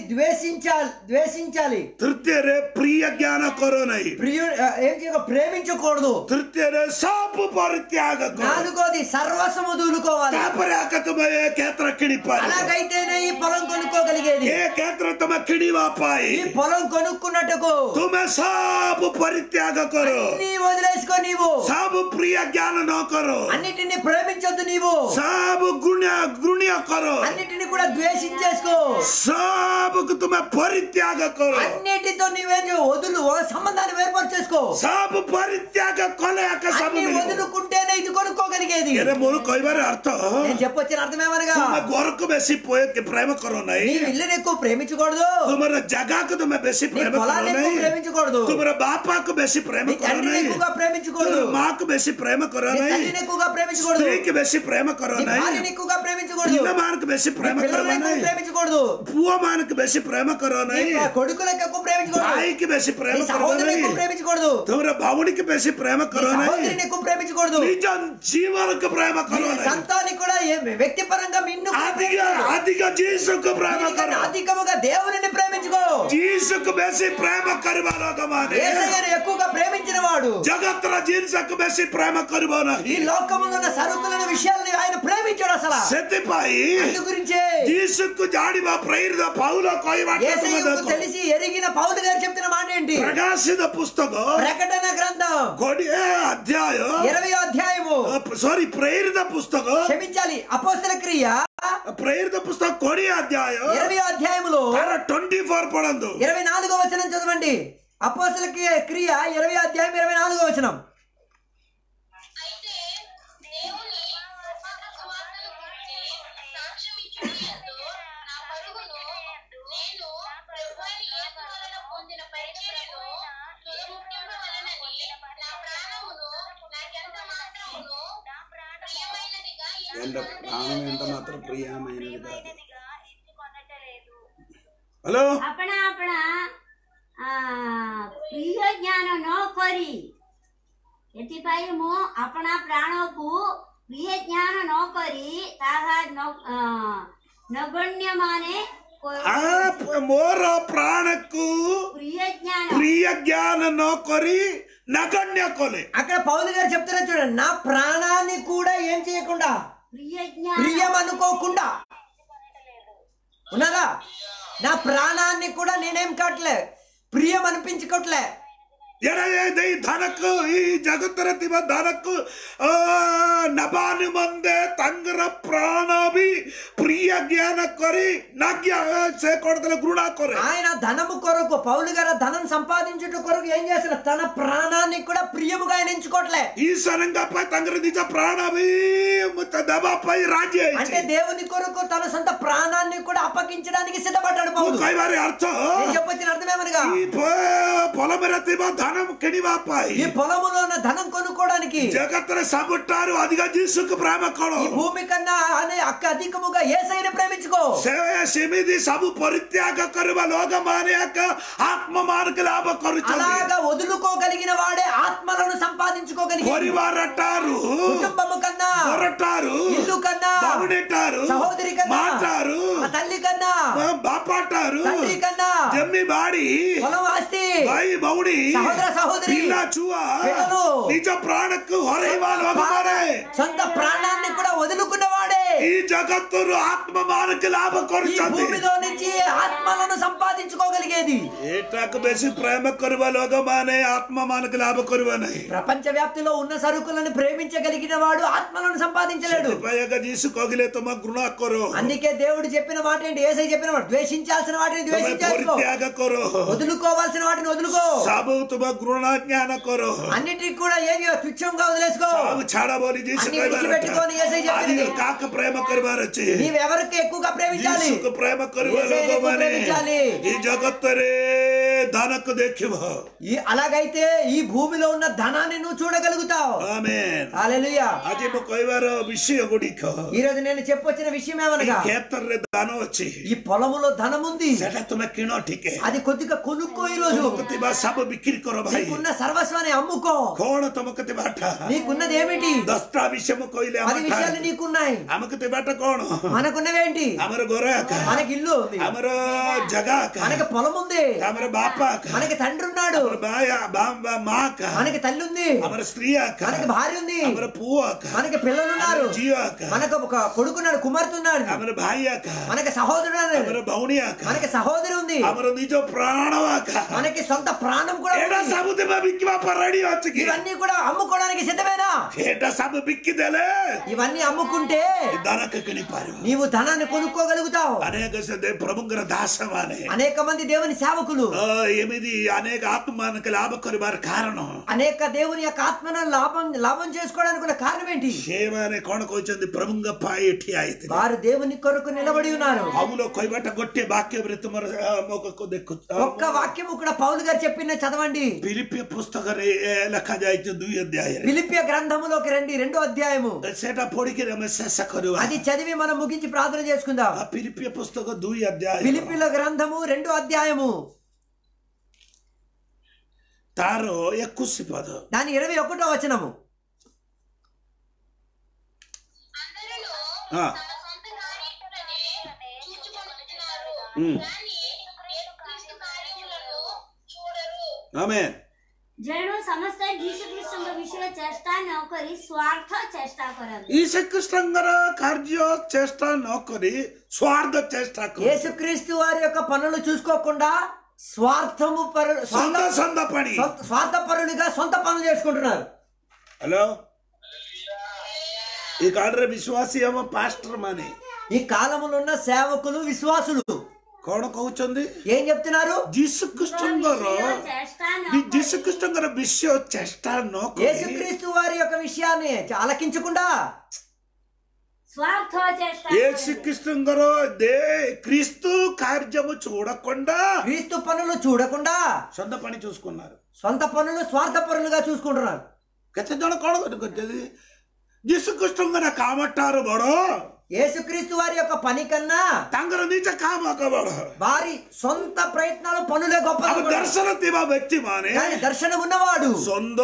ద్వేషించాలి ତୃତୀୟରେ ପ୍ରିୟ ଜ୍ଞାନ କର ନାହିଁ ఏం చేయాలి ప్రేమించకూడదు ତୃତୀୟରେ ସବୁ ପରିତ୍ୟାଗ କର నాలుగోది సర్వస్వము దూలుకోవాలి ତାପରେ ଆଗ ତୁମେ ଏ କ୍ଷେତ୍ର କିଣିପାରିବ అలాగైతేనే ఈ పొలం కొనుక్కోగలిగేది ଏ କ୍ଷେତ୍ର ତୁମେ କିଣିବା ପାଇଁ ఈ పొలం కొనుక్కున్నట్టుకు ତୁମେ ସବୁ ପରିତ୍ୟାଗ କର నీ వదిలేసుకో నీవు ସବୁ ପ୍ରିୟ ଜ୍ଞାନ ନ କର అన్నిటిని ప్రేమించొద్దు నీవు ସବୁ ଗୃଣ୍ୟ କର అన్నిటిని కూడా ద్వేషించేసుకో ସବୁକୁ ତୁମେ ପରିତ୍ୟାଗ କର అన్నిటితో నీవేం వదులు సంబంధాన్ని ఏర్పరచేసుకో ସବୁ ପରିତ୍ୟାଗ କଲେ ଆକା ସବୁ అన్ని ମିଳିବ వదులుకుంటేనే ఇది కొనుక్కోగలిగేది ଏରେ ମୋର କହିବାର ଅର୍ଥ నేను చెప్పొచ్చిన అర్థం ఏమనగా ତୁମେ ଘରକୁ ବେଶୀ ପ୍ରେମ କର నీ ନାହିଁ ఇల్లుని ఎక్కువ ప్రేమించకూడదు ତୁମର ଜାଗାକୁ ତୁମେ ବେଶୀ నీ ପ୍ରେମ କର పొలాన్ని ఎక్కువ ନାହିଁ ప్రేమించకూడదు ତୁମର ବାପାକୁ ବେଶୀ ପ୍ରେମ నీ କର తండ్రిని ନାହିଁ ఎక్కువగా ప్రేమించకూడదు ତୁମର ମାକୁ ବେଶୀ ପ୍ରେମ କର నీ ନାହିଁ తల్లిని ఎక్కువగా ప్రేమించకూడదు ସ୍ତ୍ରୀକି ବେଶୀ ପ୍ରେମ କର నీ ନାହିଁ భార్యని ఎక్కువగా ప్రేమించకూడదు ପିଲାମାନଙ୍କୁ ବେଶୀ ପ୍ରେମ କର పిల్లల్ని ఎక్కువ ନାହିଁ ప్రేమించకూడదు ପୁଅମାନଙ୍କୁ ବେଶୀ ପ୍ରେମ କର నీ ନାହିଁ కొడుకులకు ఎక్కువ ప్రేమించకూడదు ଭାଇକି ବେଶୀ నీ ପ୍ରେମ କର సహోదరుని ఎక్కువ ନାହିଁ ప్రేమించకూడదు ତୁମର ଭଉଣୀକି ବେଶୀ ପ୍ରେମ నీ କର ନାହିଁ సహోదరిని ఎక్కువ ప్రేమించకూడదు ନିଜ ଜୀବନକୁ ପ୍ରେమ କର నీ ନାହିଁ సంతానికి కూడా వ్యక్తిపరంగా నిన్ను కూడా ଅଧିକ ଯୀଶୁକୁ ପ୍ରେମ దీనికన్నా କର అధికముగా దేవునిని ప్రేమించుకో ଯୀଶୁକୁ ବେଶୀ ପ୍ରେମ କରିବା ଲୋକମାନେ యేసయ్యను ఎక్కువగా ప్రేమించిన వాడు ଜଗତର ଜିନିଷକୁ ବେଶୀ ପ୍ରେମ କରିବ ఈ ନାହିଁ లోకములో ఉన్న సరుకులను విషయాలను ఆయన ప్రేమించాడు అసలు ସେଥିପାଇଁ అందు గురించే ଯୀଶୁକୁ ଜାଣିବା ପ୍ରେରିତ ପାଉଲ କହିବାଟା ତୁମେ యేసయ్యకు ଦେଖ తెలిసి ఎరిగిన పౌలు గారు చెప్తున్న మాట ఏంటి ପ୍ରକାଶିତ ପୁସ୍ତକ ప్రకటన గ్రంథం 20 ଅଧ୍ୟାୟ 20వ అధ్యాయము సారీ ప్రేరిత పుస్తక క్షమించాలి అపోస్తల క్రియ ప్రేరిత పుస్తక 20 అధ్యాయ 20వ అధ్యాయములో 24 పడందు 24వ వచనం చదవండి అపోస్తల క్రియ 20వ అధ్యాయం 24వ వచనం అయితే దేవుని కృపా సువార్తను గురించి సాక్ష్యమిచ్చుటయందు నా పరుగును నేను ప్రభువైన యేసు వలన పొందిన పరీక్ష ఎంత ప్రాణం ఎంత మాత్రం ప్రియమైనది కాదు. హలో આપણા આપણા પ્રિય જ્ઞાન ન કરી એଥିପାଇଁ ମୁଁ આપણા પ્રાણକୁ પ્રિય જ્ઞાન ન કરી ତାହା નગण्य ମାନେ ମୋର ప్రాణకు ప్రియ జ్ఞాన ప్రియ జ్ఞాన నోకరి నగణ్య కొలే. అక్కడ పౌలు గారు చెప్తున్నారు చూడండి, నా ప్రాణాన్ని కూడా ఏం చేయకుండా ప్రియ జ్ఞాన ప్రియం అనుకోకుండా ఉన్నారా? నా ప్రాణాన్ని కూడా నేనేం కావట్లే, ప్రియం అనిపించుకోవట్లే. ಧನಕ್ಕೂ ಈ ಜಗತ್ತರ ಧನಕ್ಕೂ ನಬಾನಿ ಮಂದೆ ತಂಗರ ಪ್ರಾಣವಿ ప్రియ జ్ఞాన కొరి నాగ్య చేకొడతల గుణ కొరి. ఆయన ధనము కొరకు పౌలు గారు ధనం సంపాదించుట కొరకు ఏం చేసిన, తన ప్రాణాన్ని కూడా ప్రియముగా ఆయన ఎంచుకోవట్లే. ఈ సరంగపై తంగర నిజ ప్రాణవి దబాపై రాజ్య అంటే దేవుని కొరకు తన సొంత ప్రాణాన్ని కూడా అప్పగించడానికి సిద్ధపడ్డాడు పౌలు. కైవారి అర్థం నేను చెప్పొచ్చిన అర్థం ఏమనగా, ఈ పొలమర ధనం కెనివాపై ఈ పొలములో ఉన్న ధనం కొనుక్కోవడానికి జగత్తర సబుట్టారు అదిగా జీసుకు ప్రేమ కొను. ఈ భూమి కన్నా అధికముగా యేసయ్యను ప్రేమించుకో. సెమిది సబు పరిత్యాగ కరువ లోకమానయక ఆత్మ మార్గ లాభ కరుచు. అలాగా వదులుకోగలిగిన వాడే ఆత్మలను సంపాదించుకోగలిగి. పరివారటారు కుటుంబము కన్నా, పొరటారు ఇల్లు కన్నా, బావునెట్టారు సహోదరి కన్నా, మాటారు తల్లి కన్నా, బాపాటారు తండ్రి కన్నా, జమ్మి బాడి పొలం ఆస్తి, భాయి బౌడి సహోదర సహోదరి, పిల్ల చువా పిల్లలు, నిజ ప్రాణకు హొరైవా లోకమానే సొంత ప్రాణాన్ని కూడా వదులుకున్నవాడే ఈ జగత్తురు ఆత్మ మార్గ లాభ ఈ కరుచంది. భూమిలో నుంచి ఆత్మలను సంపాదించుకోగలిగేది. ఏటాకు బేసి ప్రేమ కరువ లోకమానే ఆత్మ మార్గ లాభ కరువనే. ప్రపంచ వ్యాప్తిలో ఉన్న సరుకులను ప్రేమించగలిగిన వాడు ఆత్మలను సంపాదించలేడు. పయగా జీసుకోగిలే తమ గుణ కొరో. అందుకే దేవుడు చెప్పిన మాట ఏంటి, యేసయ్య చెప్పిన మాట, ద్వేషించాల్సిన వాటిని ద్వేషించాల్సుకో, త్యాగ కొరో, వదులుకోవాల్సిన వాటిని వదులుకో, సాబు తుమ గుణ జ్ఞాన కొరో, అన్నిటికి కూడా ఏమి తుచ్చంగా వదిలేసుకో, సాబు చాడబోలి అన్ని విడిచిపెట్టుకొని యేసయ్య చెప్పింది. కాక ప్రేమ కరువారొచ్చి నీవు ఎవరికి ఎక్కువగా ప్రేమించాలి, జీసుకు ప్రేమ యేసయ్యని ఎక్కువ ప్రేమించాలి. ఈ జగత్తరే ధనకు దేఖివ. అలాగైతే ఈ భూమిలో ఉన్న ధనాన్ని నువ్వు చూడగలుగుతావు. ఆమేన్. హల్లెలూయా. అజి ము కైవార విషయ గుడిక ఈ రోజు నేను చెప్పొచ్చిన విషయం ఏమనగా, క్షేత్రరే ధన వచ్చి ఈ పొలములో ధనం ఉంది, సెట తుమ కినో ఠీకే అది కొద్దిగా కొనుక్కో. ఈ రోజు తుమకతిబా సబ్ బిక్రీ కరో భాई. నీకున్న సర్వస్వాన్ని అమ్ముకో. కోణ తుమకతి బాట నీకున్నది ఏమిటి? దస్తా విషయము కోయిలే 10 విషయాలు నీకున్నాయి. అమకతి బాట కోణ మనకున్నవేంటి? అమర గోరాక, మనకి ఇల్లు ఉంది, అమర జగాక, మనకి పొలం ఉంది, అమర బాపాక, మనకి తండ్రి ఉన్నాడు, బాయ బాంబా మాక, మనకి తల్లి ఉంది, అమర స్త్రీయాక, మనకి భార్య ఉంది, అమర పూవాక, మనకి పిల్లలు ఉన్నారు, జీవాక, మనకు ఒక కొడుకున్నాడు, కుమార్తె ఉన్నాడు, అమర భాయ్యాక, మనకి సహోదరుడు ఉన్నాడు, అమర బౌనియాక, మనకి సహోదరి ఉంది, అమర నిజ ప్రాణవాక, మనకి సొంత ప్రాణం కూడా ఏడా ఉంది. సబుదిమ బిక్కివా పరడి వచ్చకి ఇవన్నీ కూడా అమ్ముకోవడానికి సిద్ధమేనా? ఏడా సబు బిక్కిదలే ఇవన్నీ అమ్ముకుంటే ధనక కనిపారు. నీవు ధనాన్ని కొనుక్కోగలుగుతావు. అనేక ప్రముఖర దాసమానే అనేక మంది దేవుని సేవకులు ఏమిది అనేక ఆత్మానికి లాభ కొరిబారు కారణం, అనేక దేవుని యొక్క ఆత్మను లాభం చేసుకోవడానికి ఉన్న కారణం ఏంటి? సేవనే కొనకొచ్చింది ప్రముఖ పాయిటి అయితే వారు దేవుని కొరకు నిలబడి ఉన్నారు. అవులో కొయ్యబట్ట కొట్టే వాక్యం రితుమర మొక్క దెక్కు ఒక్క వాక్యము కూడా పౌలు గారు చెప్పిన చదవండి. ఫిలిప్పి పుస్తక లెక్క జాయితే 2 అధ్యాయం ఫిలిప్పియ గ్రంథములోకి రండి, 2వ అధ్యాయము. సేట పొడికి శేష కరువ అది చదివి మనం ముగించి ప్రార్థన చేసుకుందాం. ఆ ఫిలిప్పి పుస్తక 2 అధ్యాయం ఫిలిప్పిల గ్రంథము 2వ అధ్యాయము తారో 21 పద దాని 21వ వచనము. అందరిలో ఆ. తమ సొంత కార్యములనే చూచుకొనుచున్నారు కానీ యేసుక్రీస్తు కార్యములను చూడరు. ఆమేన్. જેનો સમસ્ત যীશુ ખ્રિસ્તનો વિષય ચેષ્ટા ન કરી સ્વાર્થ ચેષ્ટા કરନ୍ତି. యేసుక్రీస్తుంగర కార్య చేష్ట నోకరి స్వార్థ చేష్ట యేసుక్రీస్తు వారి యొక్క పనులు చూసుకోకుండా స్వార్థము సొంత పని స్వార్థపరులుగా సొంత పనులు చేసుకుంటున్నారు. హలో ఈ కాడరే విశ్వాసి ఏమో పాస్టర్ మానే ఈ కాలములో ఉన్న సేవకులు విశ్వాసులు కోణ కହୁచుంది ఏం చెప్తున్నారు? జీసుక్రీస్తుంగర ચેષ્ટા ન జీసుక్రీస్తుంగర విషయ చేష్ట నోకరి యేసుక్రీస్తు వారి యొక్క విషయాన్ని ఆలకించకుండా સ્વાર્થ ચેષ્ટા యేసుక్రీస్తుంగర దే క్రీస్తు కార్యము చూడకుండా క్రీస్తు పనులు చూడకుండా సొంత పని చూసుకున్నారు. సొంత పనులు స్వార్థపరులుగా చూసుకుంటున్నారు. କେତେ ଜଣ କଣ କରୁଛନ୍ତି ଯୀଶୁଖ୍ରୀଷ୍ଟଙ୍କର କାମଠାରୁ ବଡ యేసుక్రీస్తు వారి యొక్క పని కన్నా ତାଙ୍କର ନିଜ କାମ ବଡ। వారి సొంత ప్రయత్నాలు పనులే గొప్ప ଆମ ଦର୍ଶନ ଥିବା ବ୍ୟକ୍ତିମାନେ కానీ దర్శనం ఉన్నవాడు ସନ୍ଦ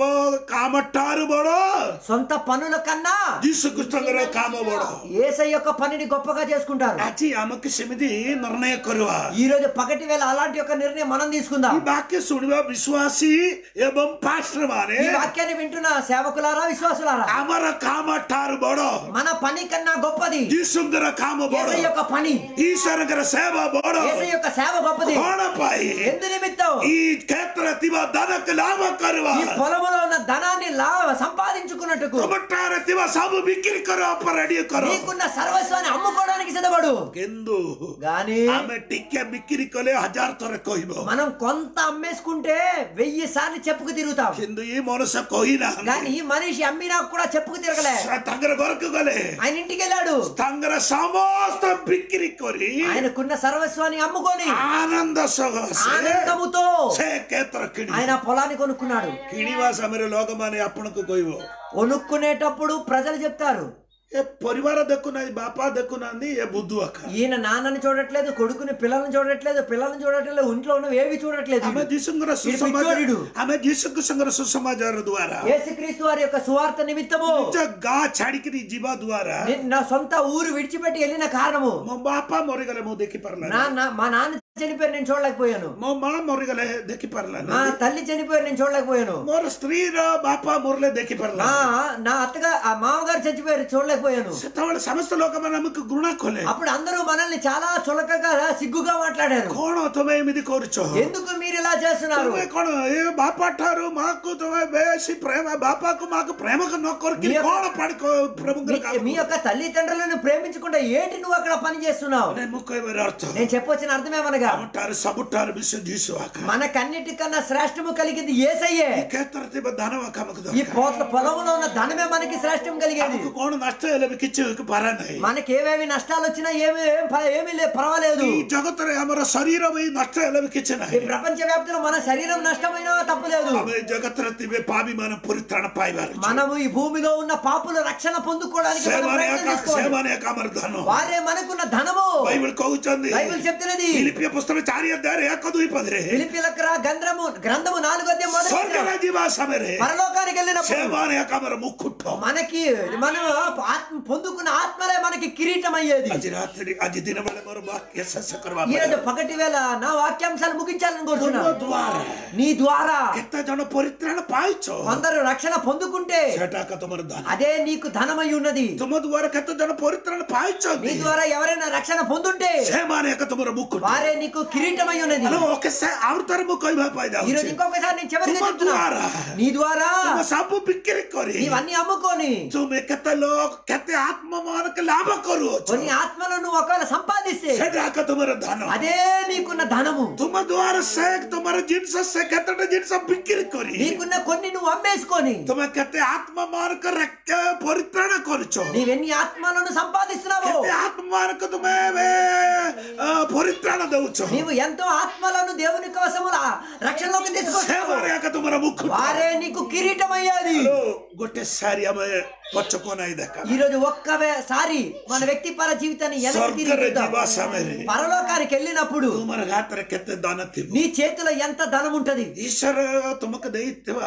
କାମଠାରୁ ବଡ సొంత పనుల కన్నా ଯୀଶୁଖ୍ରୀଷ୍ଟଙ୍କର କାମ ବଡ। యేసయ్య యొక్క పనిని గొప్పగా చేసుకుంటారు। ଆଜି ଆମକୁ ସେମିତି ନିର୍ଣ୍ଣୟ କରିବା। ఈ రోజు పగటి వేళ అలాంటి ఒక నిర్ణయం మనం తీసుకుందాం। ఈ వాక్య ଶୁଣିବା ବିଶ୍ୱାସୀ ଏବଂ ପାଷ୍ଟର ମାନେ ఈ వాక్యాన్ని వింటున్న సేవకులారా విశ్వాసులారా ଆମର କାମଠାରୁ ବଡ మన పని కన్నా గొప్పది ଯୀଶୁଙ୍କର କାମ ବଡ। యేసయ్య యొక్క పని ଈଶ୍ୱରଙ୍କର ସେବା ବଡ। యేసయ్య యొక్క సేవ గొప్పది। କଣ ପାଇଁ? ఎందు నిమిత్తం ఈ କ୍ଷେତ୍ରରେ ଥିବା ଧନକୁ ଲାଭ କରିବା। ఈ పొలములో ఉన్న ధనాన్ని సంపాదించుకున్నట్టుకు ତୁମଠାରେ ଥିବା ସବୁ ବିକ୍ରି କର ରେଡି କର। నీకున్న సర్వస్వాన్ని అమ్ముకోవడానికి సిద్ధపడు। କିନ୍ତୁ గాని ଆମେ ଟିକେ ବିକ୍ରି କଲେ 1000 ଥର କହିବ। మనం కొంత అమ్మేసుకుంటే 1000 సార్లు చెప్పుకు తిరుగుతాం। କିନ୍ତୁ ఈ ମନୁଷ୍ୟ କହିନାହାନ୍ତି। కానీ ఈ మనిషి అమ్మినా కూడా చెప్పుకు తిరగలే। ତାଙ୍କର ଘରକୁ ଗଲେ ఆయన ఇంటికి వెళ్ళాడు। ତାଙ୍କର ସମସ୍ତ ବିକ୍ରି କରି ఆయనకున్న సర్వస్వాన్ని అమ్ముకొని ଆନନ୍ଦ ସହକାଶେ ఆనందముతో ସେ କ୍ଷେତ୍ର କିଣିବ। ఆయన పొలాన్ని కొనుక్కున్నాడు। କିଣିବା ସମୟରେ ଲୋକମାନେ ଆପଣଙ୍କୁ କହିବ కొనుక్కునేటప్పుడు ప్రజలు చెప్తారు ଏ ପରିବାର ଦେଖୁନାହାନ୍ତି, ବାପା ଦେଖୁନାହାନ୍ତି, ଏ ବୁଧୁ ଆଖା। ఈయన నాన్నని చూడట్లేదు, కొడుకుని పిల్లల్ని చూడట్లేదు, పిల్లల్ని చూడట్లేదు, ఇంట్లో ఉన్నవి ఏవి చూడట్లేదు। ଆମେ ଯୀଶୁଙ୍କର ସୁସମାଚାର ଆମେ ଯୀଶୁଙ୍କର ସୁସମାଚାର ଦ୍ୱାରା యేసుక్రీస్తు వారి యొక్క సువార్త నిమిత్తము ନିଜ ଗାଁ ଛାଡିକିରି ଯିବା ଦ୍ୱାରା నా సొంత ఊరు విడిచిపెట్టి వెళ్ళిన కారణము ମୋ ବାପା ମରିଗଲେ ମୁଁ ଦେଖିପାରିଲାନି। మా నాన్న చనిపోయారు, నేను చూడలేకపోయాను। ମୋ ମା ମରିଗଲେ ଦେଖିପାରିଲାନି। మా తల్లి చనిపోయారు, నేను చూడలేకపోయాను। ମୋର ସ୍ତ୍ରୀର ବାପା ମରିଲେ ଦେଖିପାରିଲାନି। నా అత్తగా మామగారు చచ్చిపోయారు, చూడలేకపోయాను। ସେତେବେଳେ ସମସ୍ତ ଲୋକମାନେ ଆମକୁ ଘୃଣା କଲେ। అప్పుడు అందరూ మనల్ని చాలా చులకగా సిగ్గుగా మాట్లాడారు। କଣ ତମେ ଏମିତି କରୁଛ? ఎందుకు మీరు ఇలా చేస్తున్నారు? ତମେ କଣ ଏ ବାପା ଠାରୁ ମାକୁ ତମେ ବେଶୀ ପ୍ରେମ, ବାପାକୁ ମାକୁ ପ୍ରେମ ନ କରିକି କଣ ପାଣି ପ୍ରଭୁଙ୍କର କାମ? మీ యొక్క తల్లిదండ్రులను ప్రేమించకుండా ఏంటి నువ్వు అక్కడ పని చేస్తున్నావు? ମୁଁ କହିବାର ଅର୍ଥ నేను చెప్పొచ్చిన అర్థమేమనగా ଆମଠାରୁ ସବୁଠାରୁ ବିଶେଷ ଯୀଶୁ ଆକା। మనకన్నిటికన్నా శ్రేష్టము కలిగింది యేసయ్యే। ఈ କ୍ଷେତ୍ରରେ ଥିବା ଦାନ କାମକୁ ఈ పొలంలో ఉన్న ధనమే మనకి శ్రేష్టం కలిగేది। ଆମକୁ କଣ ନଷ୍ଟ ହେଲେ ବି କିଛି ପାରା ନାହିଁ। మనకేవేవి నష్టాలు వచ్చినా ఏమీ పర్వాలేదు। ఈ జగତରେ ଆମର ଶରୀର ବି ନଷ୍ଟ ହେଲେ ବି କିଛି ఈ ନାହିଁ। ప్రపంచ వ్యాప్తిలో మన శరీరం నష్టమైనా తప్పులేదు। ଆମେ ఈ జగତରେ ଥିବେ ପାପୀ ମାନେ ପରିତ୍ରାଣ ପାଇବାର ଅଛି। మనము ఈ భూమిలో ఉన్న పాపుల రక్షణ పొందుకోవడానికి మనం ప్రయత్నం చేసుకోవాలి। ସେମାନେ ଏକା ଆମର ଧନ। వారే మనకున్న ధనము। బైబిల్ కହୁଛନ୍ତି బైబిల్ చెప్తున్నది ఫిలిప్పీ పుస్తకం 4:1-2 ఫిలిప్పీలకు గ్రంథము 4 స్వర్గ ଯିବା ସମୟରେ పరలోకానికి వెళ్ళినప్పుడు ସେମାନେ ଏକା ଆମର ମୁକୁଟ। మనకి మనం పొందుకున్న ఆత్మలే మనకి కిరీటం అయ్యేది। ଆଜି ଦିନ ବେଳେ ମୋର ବାକ୍ୟ ଶେଷ କରିବା ఈ రోజు పగటి వేళ నా వాక్యాంశాలు ముగించాలని కోరుతున్నాను। నీ ద్వారా କେତେ ଜଣ ପରିତ୍ରାଣ ପାଇଛ కొందరు రక్షణ పొందుకుంటే ସେଟା ଏକା ତମର ଧନ। అదే నీకు ధనమై ఉన్నది। ତୁମ ଦ୍ୱାରା କେତେ ଜଣ ପରିତ୍ରାଣ ପାଇଛନ୍ତି నీ ద్వారా ఎవరైనా రక్షణ పొందుంటే ସେମାନେ ଏକା ତମର ମୁକୁଟ। వారే నీకు కిరీటమై ఉన్నది। ଓକେ ଆଉ ଥରେ ମୁଁ କହିବା ପାଇଁ ఈ రోజు ଯାଉଛି ఇంకొకసారి నేను చివరిగా చెప్తున్నా, నీ ద్వారా ତୁମ ସବୁ ବିକ୍ରି କରି నీవన్నీ అమ్ముకొని ତୁମେ କେତେ ଲୋକ କେତେ ଆତ୍ମ ମାନଙ୍କୁ ଲାଭ କରୁଅଛ కొన్ని ఆత్మలను నువ్వు ఒకవేళ సంపాదిస్తే ସେଟା ଏକା ତୁମର ଧନ। అదే నీకున్న ధనము। ତୁମ ଦ୍ୱାରା ସେ ତୁମର ଜିନିଷ ସେ କେତେଟା ଜିନିଷ ବିକ୍ରି କରି నీకున్న కొన్ని నువ్వు అమ్మేసుకొని ତୁମେ କେତେ ଆତ୍ମ ମାନଙ୍କ ପରିତ୍ରାଣ କରୁଛ। నీవెన్ని ఆత్మలను సంపాదిస్తున్నావు, କେତେ ଆତ୍ମ ମାନଙ୍କୁ ତୁମେ ପରିତ୍ରାଣ ଦଉଛ। నీవు ఎంతో ఆత్మలను దేవుని కోసము రక్షణలోకి తీసుకొస్తావు। ସେମାନେ ଏକା ତୁମର ମୁକୁଟ। వారే నీకు కిరీటం అయ్యేది। ଗୋଟେ ସାରି ଆମେ ପଛକୁ ନାଇଁ ଦେଖା। ఈ రోజు ఒక్కసారి మన వ్యక్తిపర జీవితాన్ని ସ୍ୱର୍ଗରେ ଯିବା ସମୟରେ పరలోకానికి వెళ్ళినప్పుడు ତୁମର ହାତରେ କେତେ ଧନ ଥିବ। నీ చేతిలో ఎంత ధనం ఉంటది। ଈଶ୍ୱର ତୁମକୁ ଦେଇଥିବା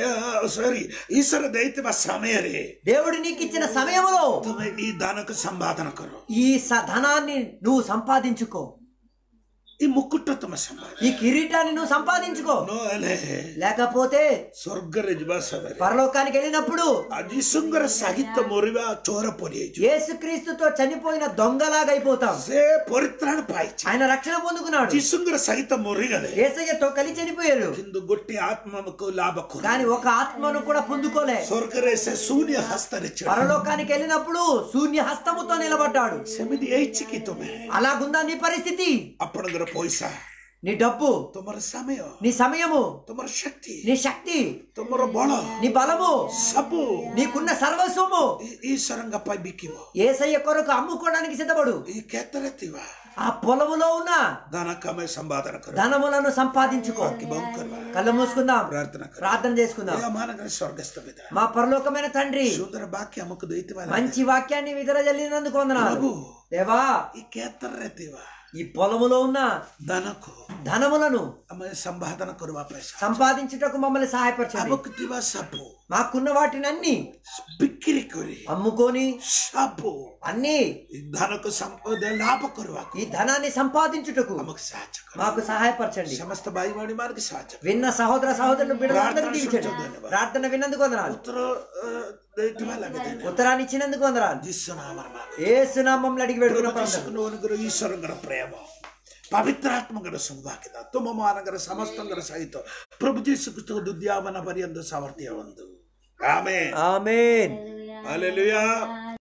ଈଶ୍ୱର ଦେଇଥିବା ସମୟରେ దేవుడు నీకు ఇచ్చిన సమయంలో ତୁମେ ఈ ଧନକୁ ସମ୍ପାଦନ କର। ఈ ధనాన్ని నువ్వు సంపాదించుకో। ఈ ముకుଟ ତୁମେ ସମ୍ପାଦନ ఈ కిరీటాన్ని నువ్వు సంపాదించుకో। ନହେଲେ లేకపోతే ସ୍ୱର୍ଗରେ ଯିବା ସମୟରେ పరలోకానికి వెళ్ళినప్పుడు ଯୀଶୁଙ୍କର ସହିତ ମରିବା ଚୋର ପଡ଼ିଯାଇଛି। యేసుక్రీస్తుతో చనిపోయిన దొంగలాగా అయిపోతాం। ସେ ପରିତ୍ରାଣ ପାଇଛି, ఆయన రక్షణ పొందుకున్నాడు, ଯୀଶୁଙ୍କର ସହିତ ମରିଗଲେ, యేసయ్యతో కలిసి చనిపోయారు। କିନ୍ତୁ ଗୋଟେ ଆତ୍ମାକୁ ଲାଭ କଲେ। కానీ ఒక ఆత్మను కూడా పొందుకోలే। ସ୍ୱର୍ଗରେ ସେ ଶୂନ୍ୟ ହସ୍ତରେ ଛିଡ଼ା। పరలోకానికి వెళ్ళినప్పుడు శూన్య హస్తముతో నిలబడ్డాడు। ସେମିତି ହେଇଛି କି ତୁମେ? అలాగుందా నీ పరిస్థితి? ଆପଣଙ୍କର ପଇସା, నీ డబ్బు, ତୁମର ସମୟ, నీ సమయము, ତୁମର ଶକ୍ତି, నీ శక్తి, ତୁମର ବଳ, నీ బలము, ସବୁ నీకున్న సర్వస్వము ଈଶ୍ୱରଙ୍କ ପାଇଁ ବିକିବ। యేసయ్య కొరకు అమ్ముకోవడానికి సిద్ధపడు। ఈ କ୍ଷେତ୍ରରେ ଥିବା ఆ పొలములో ఉన్న धन कमे संपादन करो ధనములను సంపాదించుకో. की बहु करवा కళ్ళు మూసుకుందాం, प्रार्थना करो ప్రార్థన చేసుకుందాం. हे हमारा स्वर्गस्थ पिता మా పరలోకమైన తండ్రి, सुंदर वाक्य हमको देते वाला మంచి వాక్యాన్ని విదరజల్లినందుకు వందనాలు. प्रभु దేవా, ये क्या तर रहते वा ఈ పొలములో ఉన్న धन को ధనములను हमें संपादन करवा पैसा సంపాదించుటకు మమ్మల్ని సహాయపరచండి. अब दिवा सबो మాకున్న వాటిని అన్ని बिक्री करी అమ్ముకొని सबो అన్ని धन को संपद लाभ करवा ఈ ధనాన్ని సంపాదించుటకు हमको साहाय्य करो మాకు సహాయపరచండి. समस्त भाई वाणी मार्ग साहाय्य విన్న సహోదర సహోదరులు బిడ్డలందరినీ ప్రార్థన దీవించండి. ధన్యవాదాలు. ప్రార్థన విన్నందుకు వందనాలు. पुत्र देते वाला के देने ఉత్తరాన్ని ఇచ్చినందుకు వందనాలు. जिससे नाम हमारा యేసు నామములో అడిగి వేడుకున్న प्रभु ప్రార్థన. जिसको अनुग्रह ईश्वर प्रेम पवित्र आत्मगर सौभाग्यता तुम मानगर समस्त सहित प्रभु जीसु क्रिस्त दुद्यावना पर्यंत सामर्थ्य आमेन ఆమేన్. हालेलुया